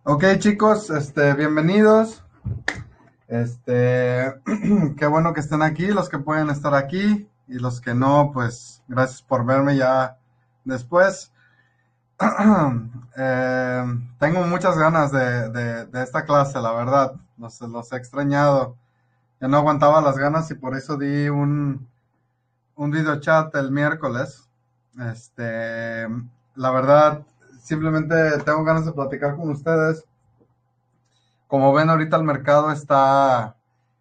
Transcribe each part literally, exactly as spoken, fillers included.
Ok, chicos, este, bienvenidos. Este, qué bueno que estén aquí, los que pueden estar aquí y los que no, pues gracias por verme ya después. Eh, tengo muchas ganas de, de, de esta clase, la verdad. Los, los he extrañado. Ya no aguantaba las ganas y por eso di un, un video chat el miércoles. Este, la verdad, simplemente tengo ganas de platicar con ustedes. Como ven, ahorita el mercado está,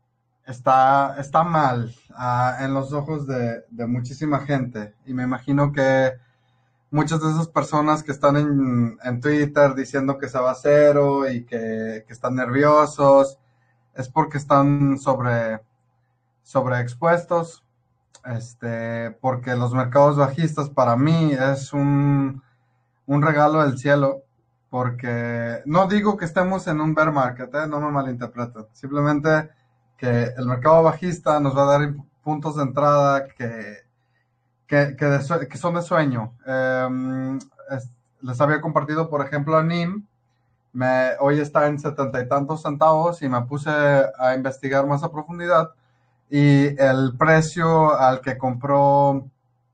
está, está mal ah, en los ojos de, de muchísima gente. Y me imagino que muchas de esas personas que están en, en Twitter diciendo que se va a cero y que, que están nerviosos, es porque están sobre, sobreexpuestos. Este, porque los mercados bajistas para mí es un, un regalo del cielo, porque no digo que estemos en un bear market, ¿eh? No me malinterpreten, simplemente que el mercado bajista nos va a dar puntos de entrada que, que, que, de, que son de sueño. Eh, es, les había compartido, por ejemplo, a N I M, me, hoy está en setenta y tantos centavos y me puse a investigar más a profundidad y el precio al que compró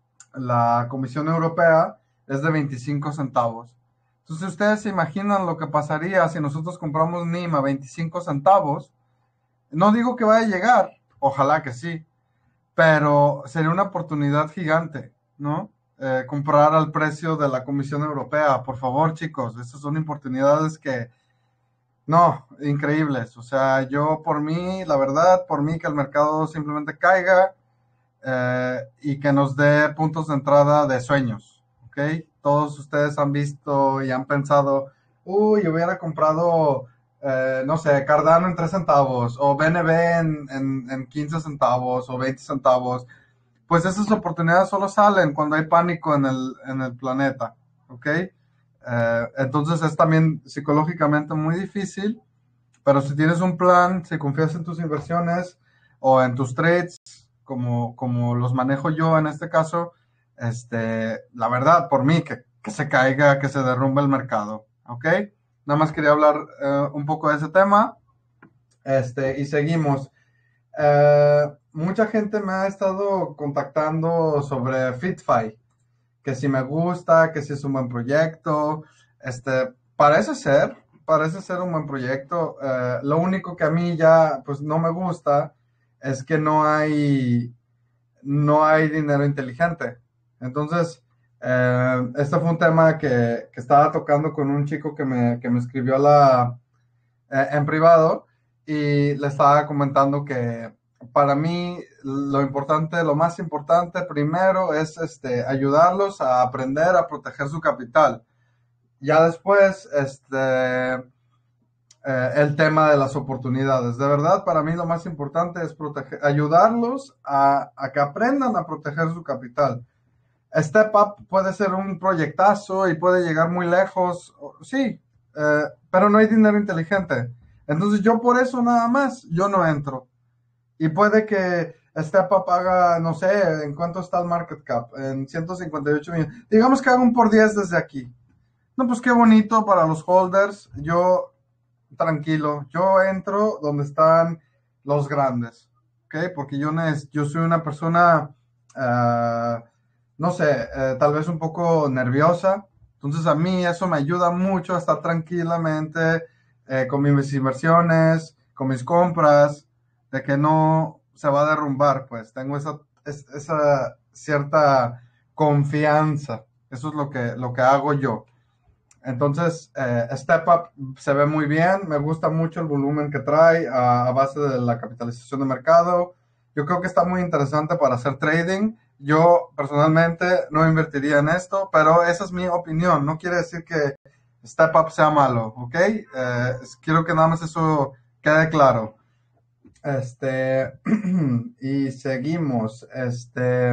la Comisión Europea es de veinticinco centavos. Entonces, ustedes se imaginan lo que pasaría si nosotros compramos N I M a veinticinco centavos. No digo que vaya a llegar, ojalá que sí, pero sería una oportunidad gigante, ¿no? Eh, comprar al precio de la Comisión Europea. Por favor, chicos, estas son oportunidades que, no, increíbles. O sea, yo por mí, la verdad, por mí que el mercado simplemente caiga, eh, y que nos dé puntos de entrada de sueños, ¿ok? Todos ustedes han visto y han pensado, uy, yo hubiera comprado, eh, no sé, Cardano en tres centavos, o B N B en, en, en quince centavos, o veinte centavos. Pues esas oportunidades solo salen cuando hay pánico en el, en el planeta, ¿ok? Eh, entonces es también psicológicamente muy difícil, pero si tienes un plan, si confías en tus inversiones o en tus trades, como, como los manejo yo en este caso, este, la verdad, por mí, que, que se caiga, que se derrumbe el mercado, ¿ok? Nada más quería hablar eh, un poco de ese tema, este, y seguimos. Eh, mucha gente me ha estado contactando sobre FitFi, que si me gusta, que si es un buen proyecto, este, parece ser, parece ser un buen proyecto. Eh, lo único que a mí ya, pues, no me gusta es que no hay, no hay dinero inteligente. Entonces, eh, este fue un tema que, que estaba tocando con un chico que me, que me escribió a la, eh, en privado y le estaba comentando que para mí lo importante, lo más importante primero es este, ayudarlos a aprender a proteger su capital. Ya después, este, eh, el tema de las oportunidades. De verdad, para mí lo más importante es proteger, ayudarlos a, a que aprendan a proteger su capital. Step Up puede ser un proyectazo y puede llegar muy lejos, sí, eh, pero no hay dinero inteligente. Entonces yo por eso nada más, yo no entro. Y puede que Step Up haga, no sé, ¿en cuánto está el market cap? En ciento cincuenta y ocho millones. Digamos que haga un por diez desde aquí. No, pues qué bonito para los holders. Yo, tranquilo, yo entro donde están los grandes, ¿ok? Porque yo, yo soy una persona, uh, no sé, eh, tal vez un poco nerviosa. Entonces a mí eso me ayuda mucho a estar tranquilamente eh, con mis inversiones, con mis compras, de que no se va a derrumbar, pues tengo esa, es, esa cierta confianza. Eso es lo que, lo que hago yo. Entonces, eh, Step Up se ve muy bien, me gusta mucho el volumen que trae a, a base de la capitalización de mercado. Yo creo que está muy interesante para hacer trading. Yo personalmente no invertiría en esto, pero esa es mi opinión. No quiere decir que Step Up sea malo, ¿ok? Eh, quiero que nada más eso quede claro. Este, y seguimos. Este,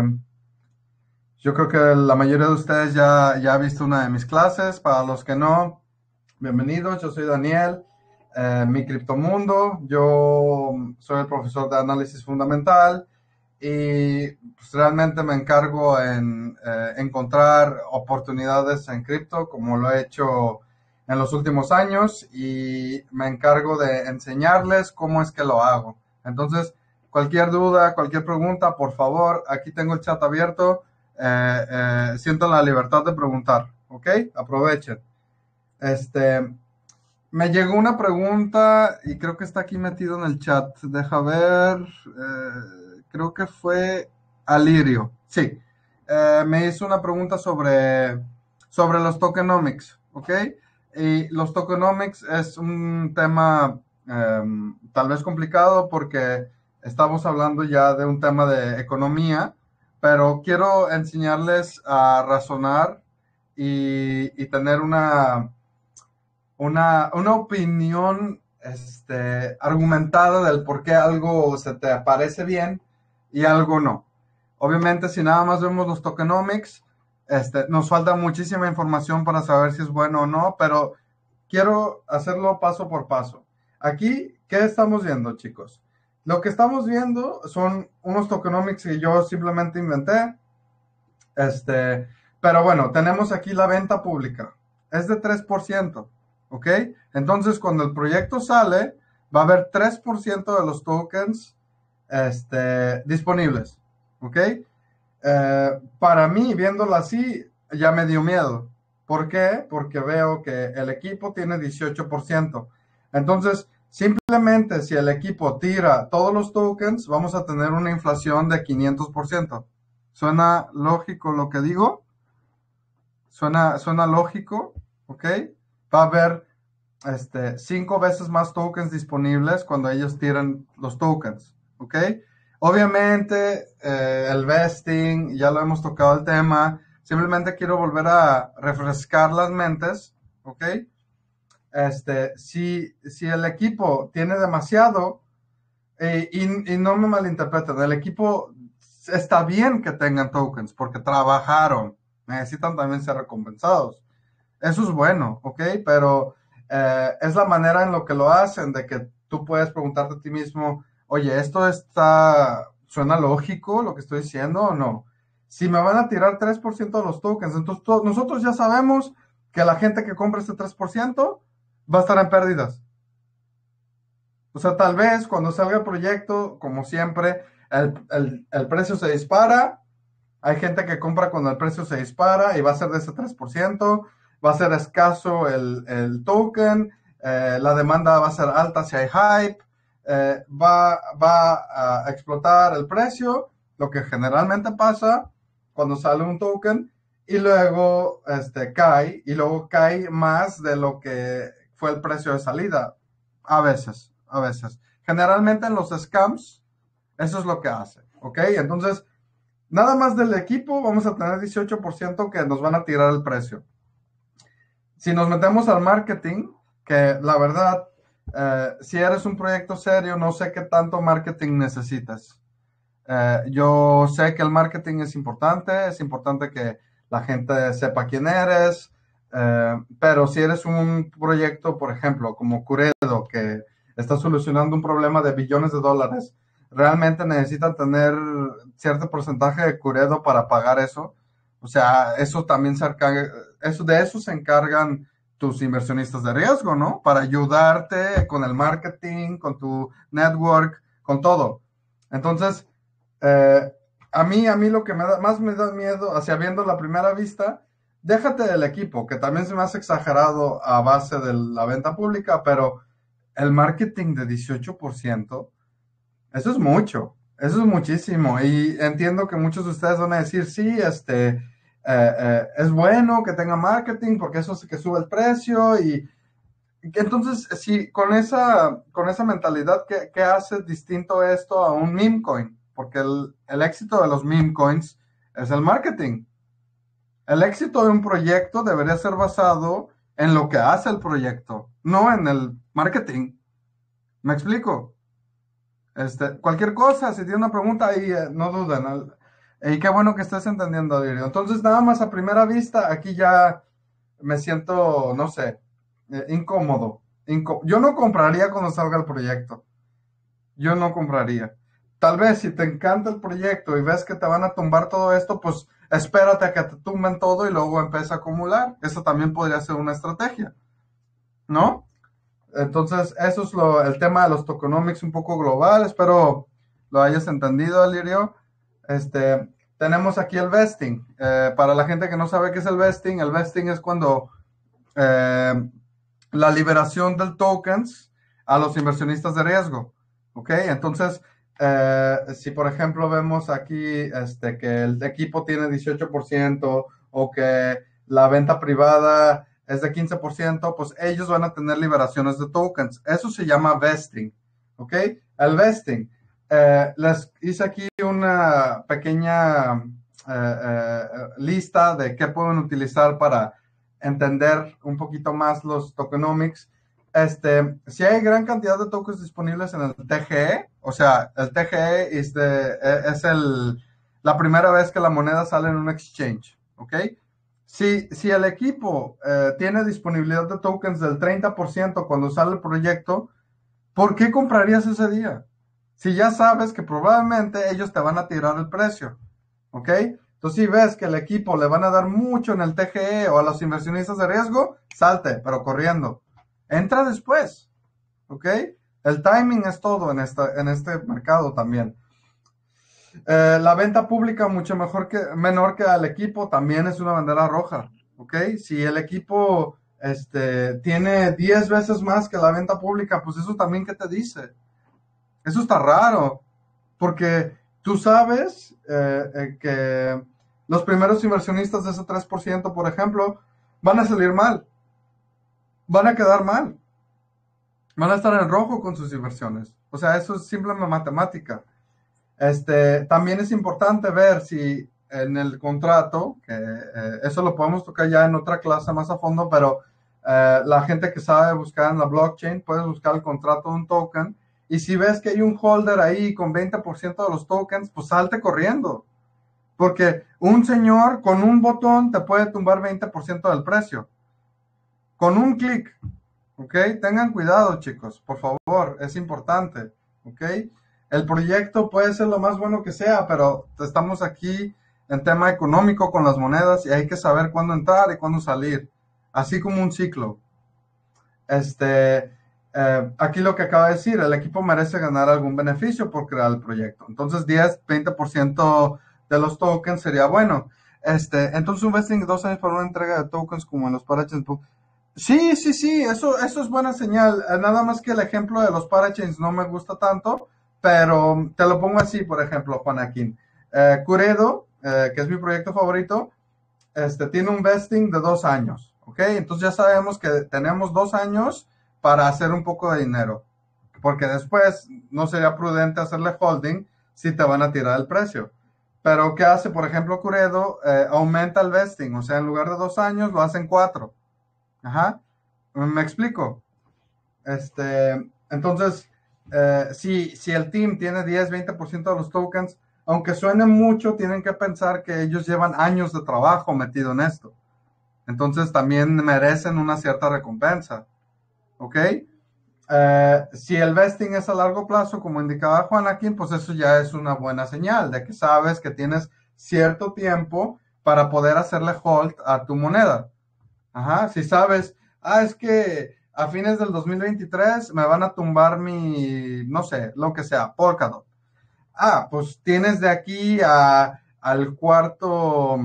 yo creo que la mayoría de ustedes ya, ya ha visto una de mis clases. Para los que no, bienvenidos. Yo soy Daniel, eh, mi criptomundo. Yo soy el profesor de análisis fundamental y pues, realmente me encargo en eh, encontrar oportunidades en cripto, como lo he hecho en los últimos años y me encargo de enseñarles cómo es que lo hago. Entonces, cualquier duda, cualquier pregunta, por favor, aquí tengo el chat abierto. Eh, eh, sientan la libertad de preguntar, ¿ok? Aprovechen. Este, me llegó una pregunta y creo que está aquí metido en el chat. Deja ver, eh, creo que fue Alirio. Sí, eh, me hizo una pregunta sobre, sobre los tokenomics, ¿ok? Y los tokenomics es un tema eh, tal vez complicado porque estamos hablando ya de un tema de economía, pero quiero enseñarles a razonar y, y tener una, una, una opinión este, argumentada del por qué algo se te parece bien y algo no. Obviamente, si nada más vemos los tokenomics, este, nos falta muchísima información para saber si es bueno o no, pero quiero hacerlo paso por paso. Aquí, ¿qué estamos viendo, chicos? Lo que estamos viendo son unos tokenomics que yo simplemente inventé. Este, pero bueno, tenemos aquí la venta pública. Es de tres por ciento, ¿ok? Entonces, cuando el proyecto sale, va a haber tres por ciento de los tokens este, disponibles, ¿ok? Eh, para mí, viéndolo así, ya me dio miedo. ¿Por qué? Porque veo que el equipo tiene dieciocho por ciento. Entonces, simplemente si el equipo tira todos los tokens, vamos a tener una inflación de quinientos por ciento. ¿Suena lógico lo que digo? ¿Suena, suena lógico? ¿Ok? Va a haber este, cinco veces más tokens disponibles cuando ellos tiran los tokens. ¿Ok? Obviamente, eh, el vesting, ya lo hemos tocado el tema. Simplemente quiero volver a refrescar las mentes. ¿Ok? Este, si, si el equipo tiene demasiado, eh, y, y no me malinterpreten, el equipo está bien que tengan tokens porque trabajaron, necesitan también ser recompensados. Eso es bueno, ¿ok? Pero eh, es la manera en lo que lo hacen, de que tú puedes preguntarte a ti mismo, oye, ¿esto está, suena lógico lo que estoy diciendo o no? Si me van a tirar tres por ciento de los tokens, entonces to- nosotros ya sabemos que la gente que compra este tres por ciento va a estar en pérdidas. O sea, tal vez cuando salga el proyecto, como siempre, el, el, el precio se dispara. Hay gente que compra cuando el precio se dispara y va a ser de ese tres por ciento. Va a ser escaso el, el token. Eh, la demanda va a ser alta si hay hype. Eh, va, va a explotar el precio, lo que generalmente pasa cuando sale un token y luego este, cae y luego cae más de lo que fue el precio de salida. A veces, a veces. Generalmente en los scams, eso es lo que hace, ¿ok? Entonces, nada más del equipo vamos a tener dieciocho por ciento que nos van a tirar el precio. Si nos metemos al marketing, que la verdad, eh, si eres un proyecto serio, no sé qué tanto marketing necesitas. Eh, yo sé que el marketing es importante, es importante que la gente sepa quién eres, eh, pero si eres un proyecto, por ejemplo, como Curedo, que está solucionando un problema de billones de dólares, realmente necesitan tener cierto porcentaje de Curedo para pagar eso. O sea, eso también se encarga, eso, de eso se encargan tus inversionistas de riesgo, ¿no? Para ayudarte con el marketing, con tu network, con todo. Entonces, eh, a mí, a mí lo que me da, más me da miedo, hacia viendo la primera vista, déjate del equipo, que también se me hace exagerado a base de la venta pública, pero el marketing de dieciocho por ciento, eso es mucho, eso es muchísimo. Y entiendo que muchos de ustedes van a decir, sí, este, eh, eh, es bueno que tenga marketing porque eso hace que sube el precio. Y entonces, si con esa, con esa mentalidad, ¿qué, qué hace distinto esto a un meme coin? Porque el, el éxito de los meme coins es el marketing. El éxito de un proyecto debería ser basado en lo que hace el proyecto, no en el marketing. ¿Me explico? Este, cualquier cosa, si tiene una pregunta ahí, eh, no duden. ¿No? Y qué bueno que estés entendiendo, Lirio. Entonces, nada más a primera vista, aquí ya me siento, no sé, eh, incómodo. Incó- Yo no compraría cuando salga el proyecto. Yo no compraría. Tal vez si te encanta el proyecto y ves que te van a tumbar todo esto, pues espérate a que te tumben todo y luego empieza a acumular. Eso también podría ser una estrategia. ¿no? Entonces, eso es lo, el tema de los tokenomics un poco global. Espero lo hayas entendido, Alirio. Este, tenemos aquí el vesting. Eh, para la gente que no sabe qué es el vesting, el vesting es cuando eh, la liberación del tokens a los inversionistas de riesgo. ¿Ok? Entonces, eh, si por ejemplo vemos aquí este, que el equipo tiene dieciocho por ciento o que la venta privada es de quince por ciento, pues ellos van a tener liberaciones de tokens. Eso se llama vesting. ¿Ok? El vesting. Eh, les hice aquí una pequeña eh, eh, lista de qué pueden utilizar para entender un poquito más los tokenomics. Este, si hay gran cantidad de tokens disponibles en el T G E, o sea, el T G E es, de, es el, la primera vez que la moneda sale en un exchange, ¿ok? Si, si el equipo eh, tiene disponibilidad de tokens del treinta por ciento cuando sale el proyecto, ¿por qué comprarías ese día? Si ya sabes que probablemente ellos te van a tirar el precio, ¿ok? Entonces, si ves que el equipo le van a dar mucho en el T G E o a los inversionistas de riesgo, salte, pero corriendo. Entra después, ¿ok? El timing es todo en, esta, en este mercado también. Eh, la venta pública mucho mejor que, menor que al equipo también es una bandera roja, ¿ok? Si el equipo este, tiene diez veces más que la venta pública, pues eso también, ¿qué te dice? Eso está raro, porque tú sabes eh, eh, que los primeros inversionistas de ese tres por ciento, por ejemplo, van a salir mal, van a quedar mal, van a estar en rojo con sus inversiones. O sea, eso es simplemente matemática. Este, también es importante ver si en el contrato, que eh, eso lo podemos tocar ya en otra clase más a fondo, pero eh, la gente que sabe buscar en la blockchain, puedes buscar el contrato de un token, y si ves que hay un holder ahí con veinte por ciento de los tokens, pues salte corriendo, porque un señor con un botón te puede tumbar veinte por ciento del precio, con un clic, ¿ok? Tengan cuidado, chicos, por favor, es importante, ¿ok? El proyecto puede ser lo más bueno que sea, pero estamos aquí en tema económico con las monedas y hay que saber cuándo entrar y cuándo salir, así como un ciclo. Este, eh, aquí lo que acaba de decir, el equipo merece ganar algún beneficio por crear el proyecto. Entonces, diez, veinte por ciento de los tokens sería bueno. Este, entonces, un vesting de dos años para una entrega de tokens como en los parachains. Sí, sí, sí, eso, eso es buena señal. Eh, Nada más que el ejemplo de los parachains no me gusta tanto, pero te lo pongo así, por ejemplo, Juanaquín. Eh, Curedo, eh, que es mi proyecto favorito, este, tiene un vesting de dos años, ¿ok? Entonces ya sabemos que tenemos dos años para hacer un poco de dinero, porque después no sería prudente hacerle holding si te van a tirar el precio. Pero ¿qué hace, por ejemplo, Curedo? Eh, aumenta el vesting, o sea, en lugar de dos años lo hacen cuatro. Ajá, me explico. Este, entonces, eh, si, si el team tiene diez, veinte por ciento de los tokens, aunque suene mucho, tienen que pensar que ellos llevan años de trabajo metido en esto. Entonces, también merecen una cierta recompensa. ¿Ok? Eh, si el vesting es a largo plazo, como indicaba Juanaquín, pues eso ya es una buena señal de que sabes que tienes cierto tiempo para poder hacerle hold a tu moneda. Ajá, si sabes, ah, es que a fines del dos mil veintitrés me van a tumbar mi, no sé, lo que sea, Polkadot. Ah, pues tienes de aquí a, al cuarto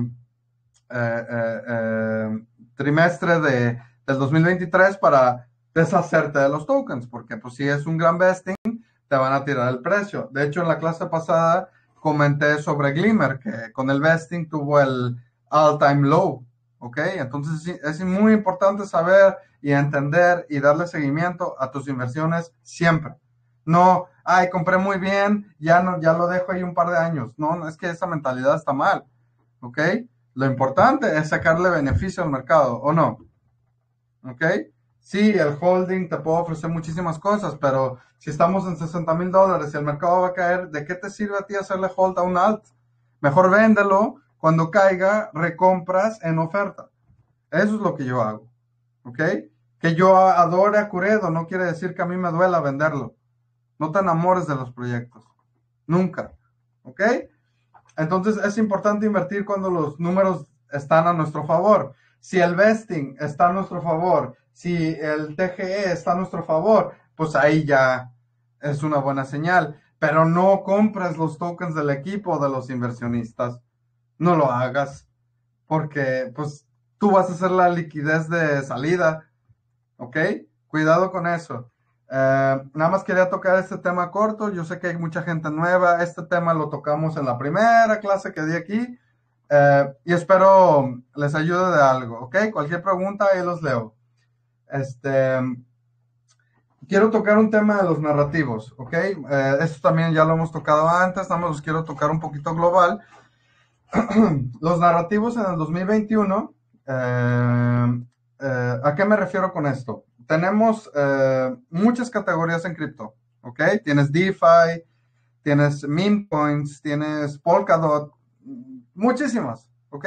eh, eh, eh, trimestre de, del dos mil veintitrés para deshacerte de los tokens, porque pues si es un gran vesting, te van a tirar el precio. De hecho, en la clase pasada comenté sobre Glimmer, que con el vesting tuvo el all-time low, ¿ok? Entonces sí, es muy importante saber y entender y darle seguimiento a tus inversiones siempre. No, ay, compré muy bien, ya no, ya lo dejo ahí un par de años. No, no, es que esa mentalidad está mal, ¿ok? Lo importante es sacarle beneficio al mercado, ¿o no? ¿Ok? Sí, el holding te puede ofrecer muchísimas cosas, pero si estamos en sesenta mil dólares y el mercado va a caer, ¿de qué te sirve a ti hacerle hold a un alt? Mejor véndelo, cuando caiga, recompras en oferta. Eso es lo que yo hago, ¿ok? Que yo adore a Curedo no quiere decir que a mí me duela venderlo. No te enamores de los proyectos, nunca, ¿ok? Entonces es importante invertir cuando los números están a nuestro favor. Si el vesting está a nuestro favor Si el T G E está a nuestro favor, pues ahí ya es una buena señal. Pero no compres los tokens del equipo de los inversionistas. No lo hagas, porque pues tú vas a hacer la liquidez de salida, ¿ok? Cuidado con eso. Eh, nada más quería tocar este tema corto. Yo sé que hay mucha gente nueva. Este tema lo tocamos en la primera clase que di aquí. Eh, y espero les ayude de algo, ¿ok? Cualquier pregunta, ahí los leo. Este, quiero tocar un tema de los narrativos, ¿ok? Eh, esto también ya lo hemos tocado antes, nada más los quiero tocar un poquito global. Los narrativos en el dos mil veintiuno, eh, eh, ¿a qué me refiero con esto? Tenemos eh, muchas categorías en cripto, ¿ok? Tienes DeFi, tienes meme coins, tienes Polkadot, muchísimas, ¿ok?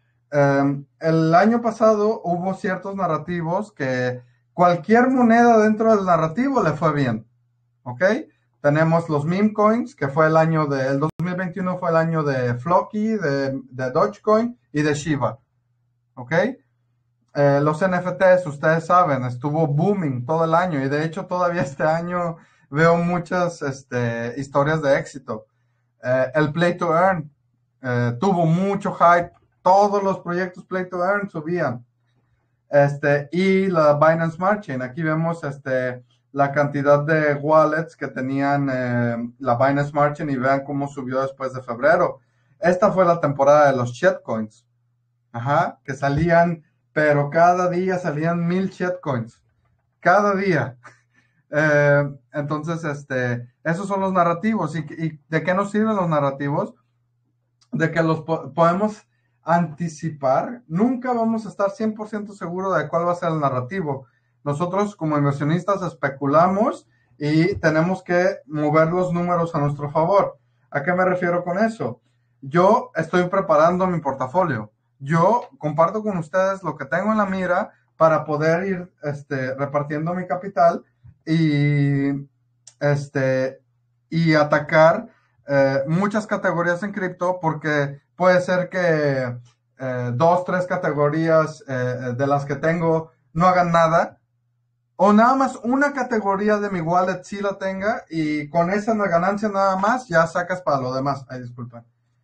Um, el año pasado hubo ciertos narrativos que cualquier moneda dentro del narrativo le fue bien, ¿ok? Tenemos los meme coins, que fue el año de, el dos mil veintiuno fue el año de Floki, de, de Dogecoin y de Shiba, ¿ok? Eh, los N F Ts, ustedes saben, estuvo booming todo el año y de hecho todavía este año veo muchas este, historias de éxito. Eh, el Play to Earn eh, tuvo mucho hype, todos los proyectos Play to Earn subían. Este, y la Binance Smart Chain, aquí vemos este, la cantidad de wallets que tenían eh, la Binance Smart Chain y vean cómo subió después de febrero. Esta fue la temporada de los shitcoins, ajá, que salían, pero cada día salían mil shitcoins, cada día. Eh, entonces, este, esos son los narrativos. ¿Y, y de qué nos sirven los narrativos? De que los po podemos anticipar. Nunca vamos a estar cien por ciento seguros de cuál va a ser el narrativo. Nosotros como inversionistas especulamos y tenemos que mover los números a nuestro favor. ¿A qué me refiero con eso? Yo estoy preparando mi portafolio. Yo comparto con ustedes lo que tengo en la mira para poder ir este, repartiendo mi capital y, este, y atacar eh, muchas categorías en cripto, porque puede ser que eh, dos, tres categorías eh, de las que tengo no hagan nada, o nada más una categoría de mi wallet sí la tenga y con esa ganancia nada más ya sacas para lo demás. Ay, disculpen.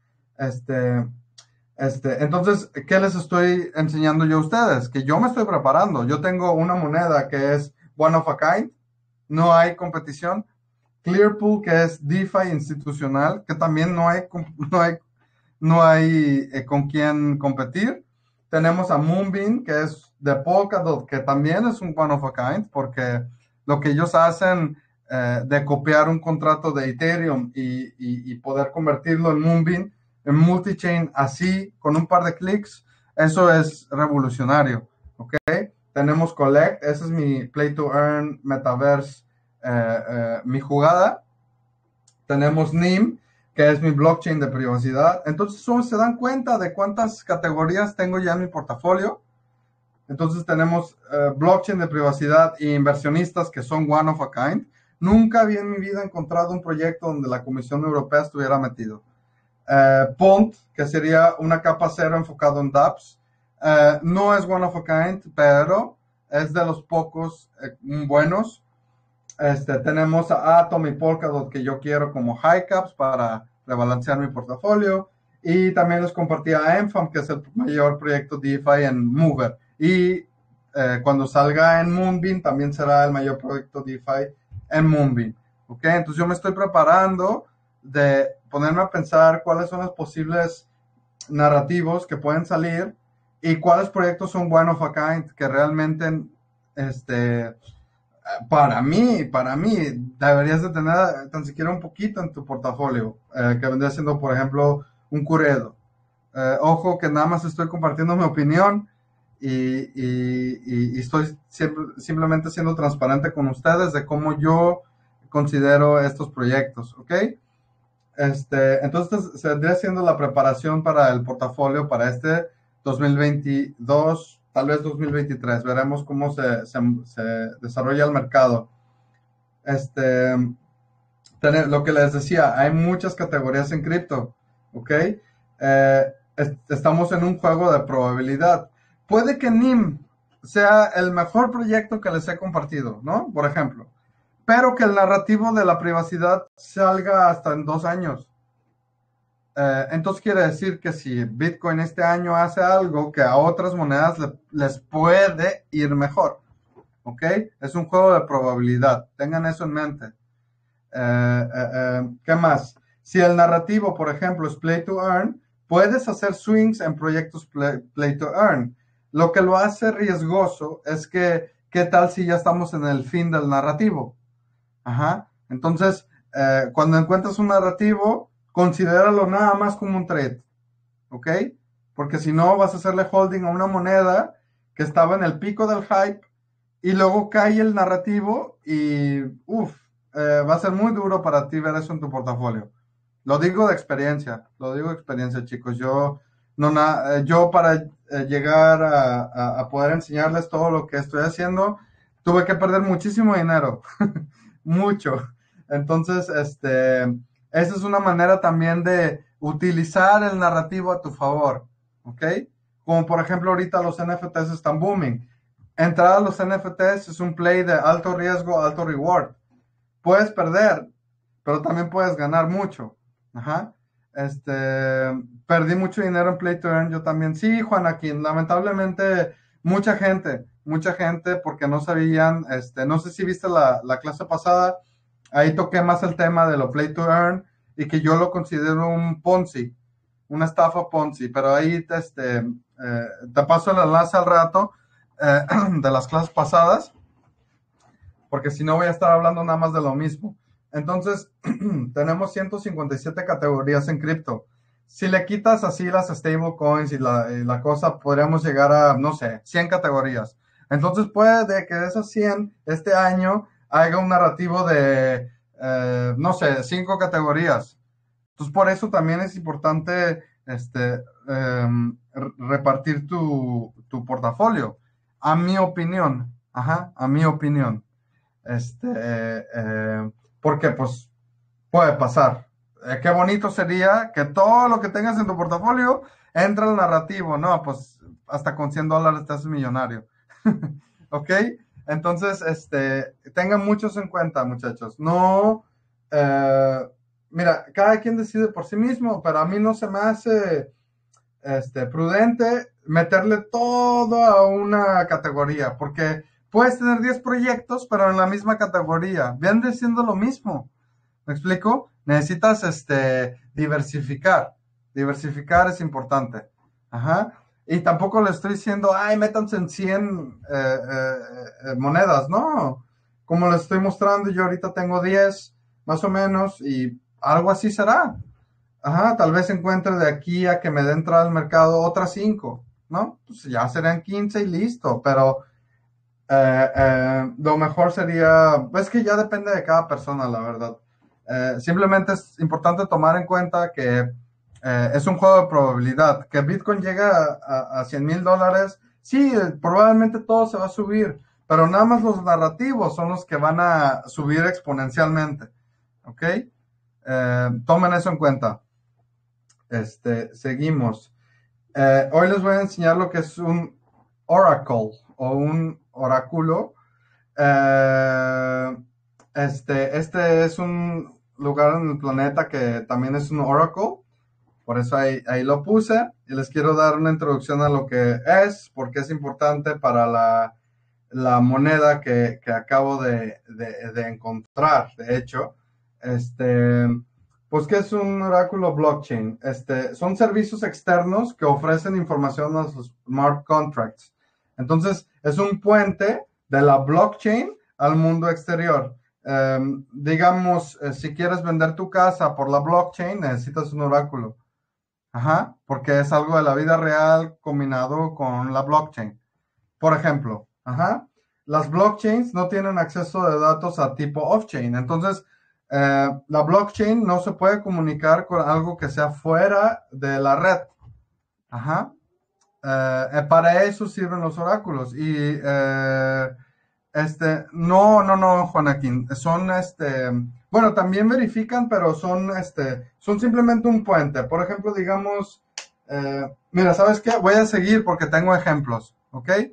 Este, este, entonces, ¿qué les estoy enseñando yo a ustedes? Que yo me estoy preparando. Yo tengo una moneda que es one of a kind, no hay competición. Clearpool, que es DeFi institucional, que también no hay, no hay, no hay eh, con quién competir. Tenemos a Moonbeam, que es de Polkadot, que también es un one of a kind, porque lo que ellos hacen eh, de copiar un contrato de Ethereum y, y, y poder convertirlo en Moonbeam, en multichain, así, con un par de clics, eso es revolucionario, ¿ok? Tenemos Collect, ese es mi Play to Earn Metaverse, eh, eh, mi jugada. Tenemos N I M, que es mi blockchain de privacidad. Entonces, se dan cuenta de cuántas categorías tengo ya en mi portafolio. Entonces, tenemos eh, blockchain de privacidad e inversionistas que son one of a kind. Nunca había en mi vida encontrado un proyecto donde la Comisión Europea estuviera metido. Eh, Pont, que sería una capa cero enfocado en dApps. Eh, no es one of a kind, pero es de los pocos eh, buenos. Este, tenemos a Atom y Polkadot que yo quiero como high caps para rebalancear mi portafolio. Y también les compartí a Enfam, que es el mayor proyecto DeFi en Mover. Y eh, cuando salga en Moonbeam, también será el mayor proyecto DeFi en Moonbeam. ¿Ok? Entonces yo me estoy preparando de ponerme a pensar cuáles son los posibles narrativos que pueden salir y cuáles proyectos son one of a kind que realmente, este, para mí, para mí, deberías de tener tan siquiera un poquito en tu portafolio, eh, que vendría siendo, por ejemplo, un Curedo. Eh, ojo que nada más estoy compartiendo mi opinión y, y, y, y estoy siempre, simplemente siendo transparente con ustedes de cómo yo considero estos proyectos, ¿ok? Este, entonces, se vendría siendo la preparación para el portafolio para este dos mil veintidós, tal vez dos mil veintitrés. Veremos cómo se, se, se desarrolla el mercado. Este, tener, lo que les decía, hay muchas categorías en cripto, ¿ok? Eh, est estamos en un juego de probabilidad. Puede que N I M sea el mejor proyecto que les he compartido, ¿no? Por ejemplo. Pero que el narrativo de la privacidad salga hasta en dos años. Eh, entonces quiere decir que si Bitcoin este año hace algo que a otras monedas le, les puede ir mejor, ¿ok? Es un juego de probabilidad, tengan eso en mente. Eh, eh, eh, ¿Qué más? Si el narrativo, por ejemplo, es play to earn, puedes hacer swings en proyectos play, play to earn. Lo que lo hace riesgoso es que, ¿qué tal si ya estamos en el fin del narrativo? Ajá. Entonces, eh, cuando encuentras un narrativo, considéralo nada más como un trade, ¿ok? Porque si no, vas a hacerle holding a una moneda que estaba en el pico del hype y luego cae el narrativo y, uff, eh, va a ser muy duro para ti ver eso en tu portafolio. Lo digo de experiencia, lo digo de experiencia, chicos. Yo, no na- eh, yo para eh, llegar a, a, a poder enseñarles todo lo que estoy haciendo, tuve que perder muchísimo dinero, mucho. Entonces, este, esa es una manera también de utilizar el narrativo a tu favor, ¿ok? Como por ejemplo ahorita los N F Ts están booming. Entrar a los N F Ts es un play de alto riesgo, alto reward. Puedes perder, pero también puedes ganar mucho. Ajá. Este, perdí mucho dinero en Play to Earn, yo también. Sí, Juanaquín, lamentablemente mucha gente, mucha gente porque no sabían, este, no sé si viste la, la clase pasada, ahí toqué más el tema de lo Play to Earn y que yo lo considero un Ponzi, una estafa Ponzi, pero ahí este, eh, te paso el enlace al rato eh, de las clases pasadas, porque si no voy a estar hablando nada más de lo mismo. Entonces, tenemos ciento cincuenta y siete categorías en cripto. Si le quitas así las stablecoins y la, y la cosa, podríamos llegar a, no sé, cien categorías. Entonces, puede que de esas cien, este año, haya un narrativo de, eh, no sé, cinco categorías. Entonces, por eso también es importante este, eh, repartir tu, tu portafolio. A mi opinión, ajá, a mi opinión. Este, eh, eh, porque pues puede pasar. Eh, qué bonito sería que todo lo que tengas en tu portafolio entre al narrativo, ¿no? Pues hasta con cien dólares te haces millonario. ¿Ok? Entonces, este, tengan muchos en cuenta, muchachos. No, eh, mira, cada quien decide por sí mismo, pero a mí no se me hace este, prudente meterle todo a una categoría, porque puedes tener diez proyectos, pero en la misma categoría. Vienen siendo lo mismo. ¿Me explico? Necesitas este, diversificar. Diversificar es importante. Ajá. Y tampoco le estoy diciendo, ay, métanse en cien eh, eh, eh, monedas. No. Como les estoy mostrando, yo ahorita tengo diez, más o menos, y algo así será. Ajá, tal vez encuentre de aquí a que me dé entrada al mercado otras cinco, ¿no? Pues ya serán quince y listo, pero eh, eh, lo mejor sería, es que ya depende de cada persona, la verdad. Eh, simplemente es importante tomar en cuenta que eh, es un juego de probabilidad. Que Bitcoin llegue a, a, a cien mil dólares, sí, eh, probablemente todo se va a subir, pero nada más los narrativos son los que van a subir exponencialmente, ¿ok? Eh, tomen eso en cuenta. Este, seguimos. Eh, hoy les voy a enseñar lo que es un oracle o un oráculo. Eh, este, este es un lugar en el planeta que también es un oracle. Por eso ahí, ahí lo puse. Y les quiero dar una introducción a lo que es, porque es importante para la, la moneda que, que acabo de, de, de encontrar. De hecho, este. Pues, ¿qué es un oráculo blockchain? Este, son servicios externos que ofrecen información a los smart contracts. Entonces, es un puente de la blockchain al mundo exterior. Um, digamos, eh, si quieres vender tu casa por la blockchain, necesitas un oráculo. Ajá, porque es algo de la vida real combinado con la blockchain. Por ejemplo, ajá, las blockchains no tienen acceso de datos a tipo off-chain. Entonces, eh, la blockchain no se puede comunicar con algo que sea fuera de la red. Ajá. Eh, eh, para eso sirven los oráculos. Y eh, este, no, no, no, Joaquín. Son este, bueno, también verifican, pero son este, son simplemente un puente. Por ejemplo, digamos, eh, mira, ¿sabes qué? Voy a seguir porque tengo ejemplos, ¿ok?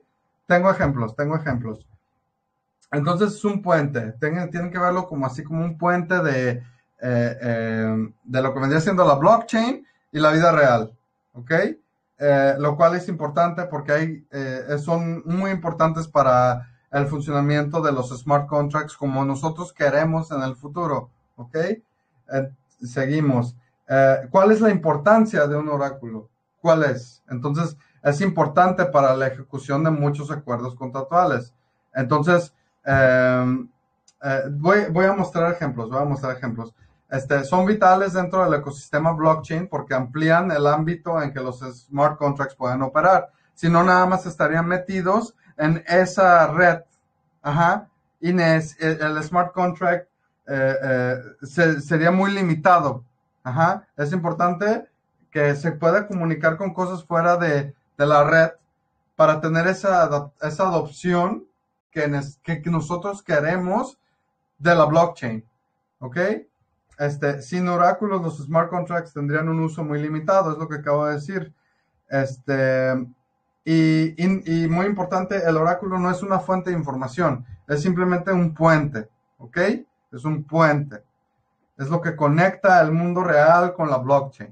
tengo ejemplos, tengo ejemplos. Entonces es un puente, tienen, tienen que verlo como así como un puente de, eh, eh, de lo que vendría siendo la blockchain y la vida real, ¿ok? Eh, lo cual es importante porque hay, eh, son muy importantes para el funcionamiento de los smart contracts como nosotros queremos en el futuro, ¿ok? Eh, seguimos. Eh, ¿Cuál es la importancia de un oráculo? ¿Cuál es? Entonces, es importante para la ejecución de muchos acuerdos contractuales. Entonces, eh, eh, voy, voy a mostrar ejemplos, voy a mostrar ejemplos. Este, son vitales dentro del ecosistema blockchain porque amplían el ámbito en que los smart contracts pueden operar. Si no, nada más estarían metidos en esa red. Ajá. Y el, el smart contract eh, eh, se, sería muy limitado. Ajá. Es importante que se pueda comunicar con cosas fuera de, de la red para tener esa, esa adopción que, que nosotros queremos de la blockchain. ¿Ok? Este, sin oráculos, los smart contracts tendrían un uso muy limitado, es lo que acabo de decir. Este, y, y, y muy importante, el oráculo no es una fuente de información, es simplemente un puente, ¿ok? Es un puente. Es lo que conecta el mundo real con la blockchain.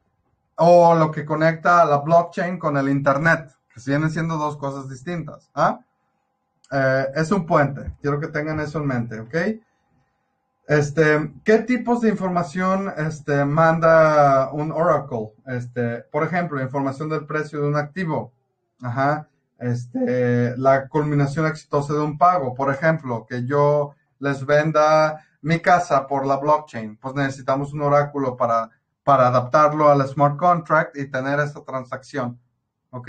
O lo que conecta la blockchain con el internet, que vienen siendo dos cosas distintas. ¿Ah? Eh, es un puente. Quiero que tengan eso en mente, ¿ok? Este, ¿qué tipos de información este, manda un Oracle? Este, por ejemplo, información del precio de un activo. Ajá. Este, la culminación exitosa de un pago. Por ejemplo, que yo les venda mi casa por la blockchain. Pues necesitamos un oráculo para, para adaptarlo al smart contract y tener esta transacción. ¿Ok?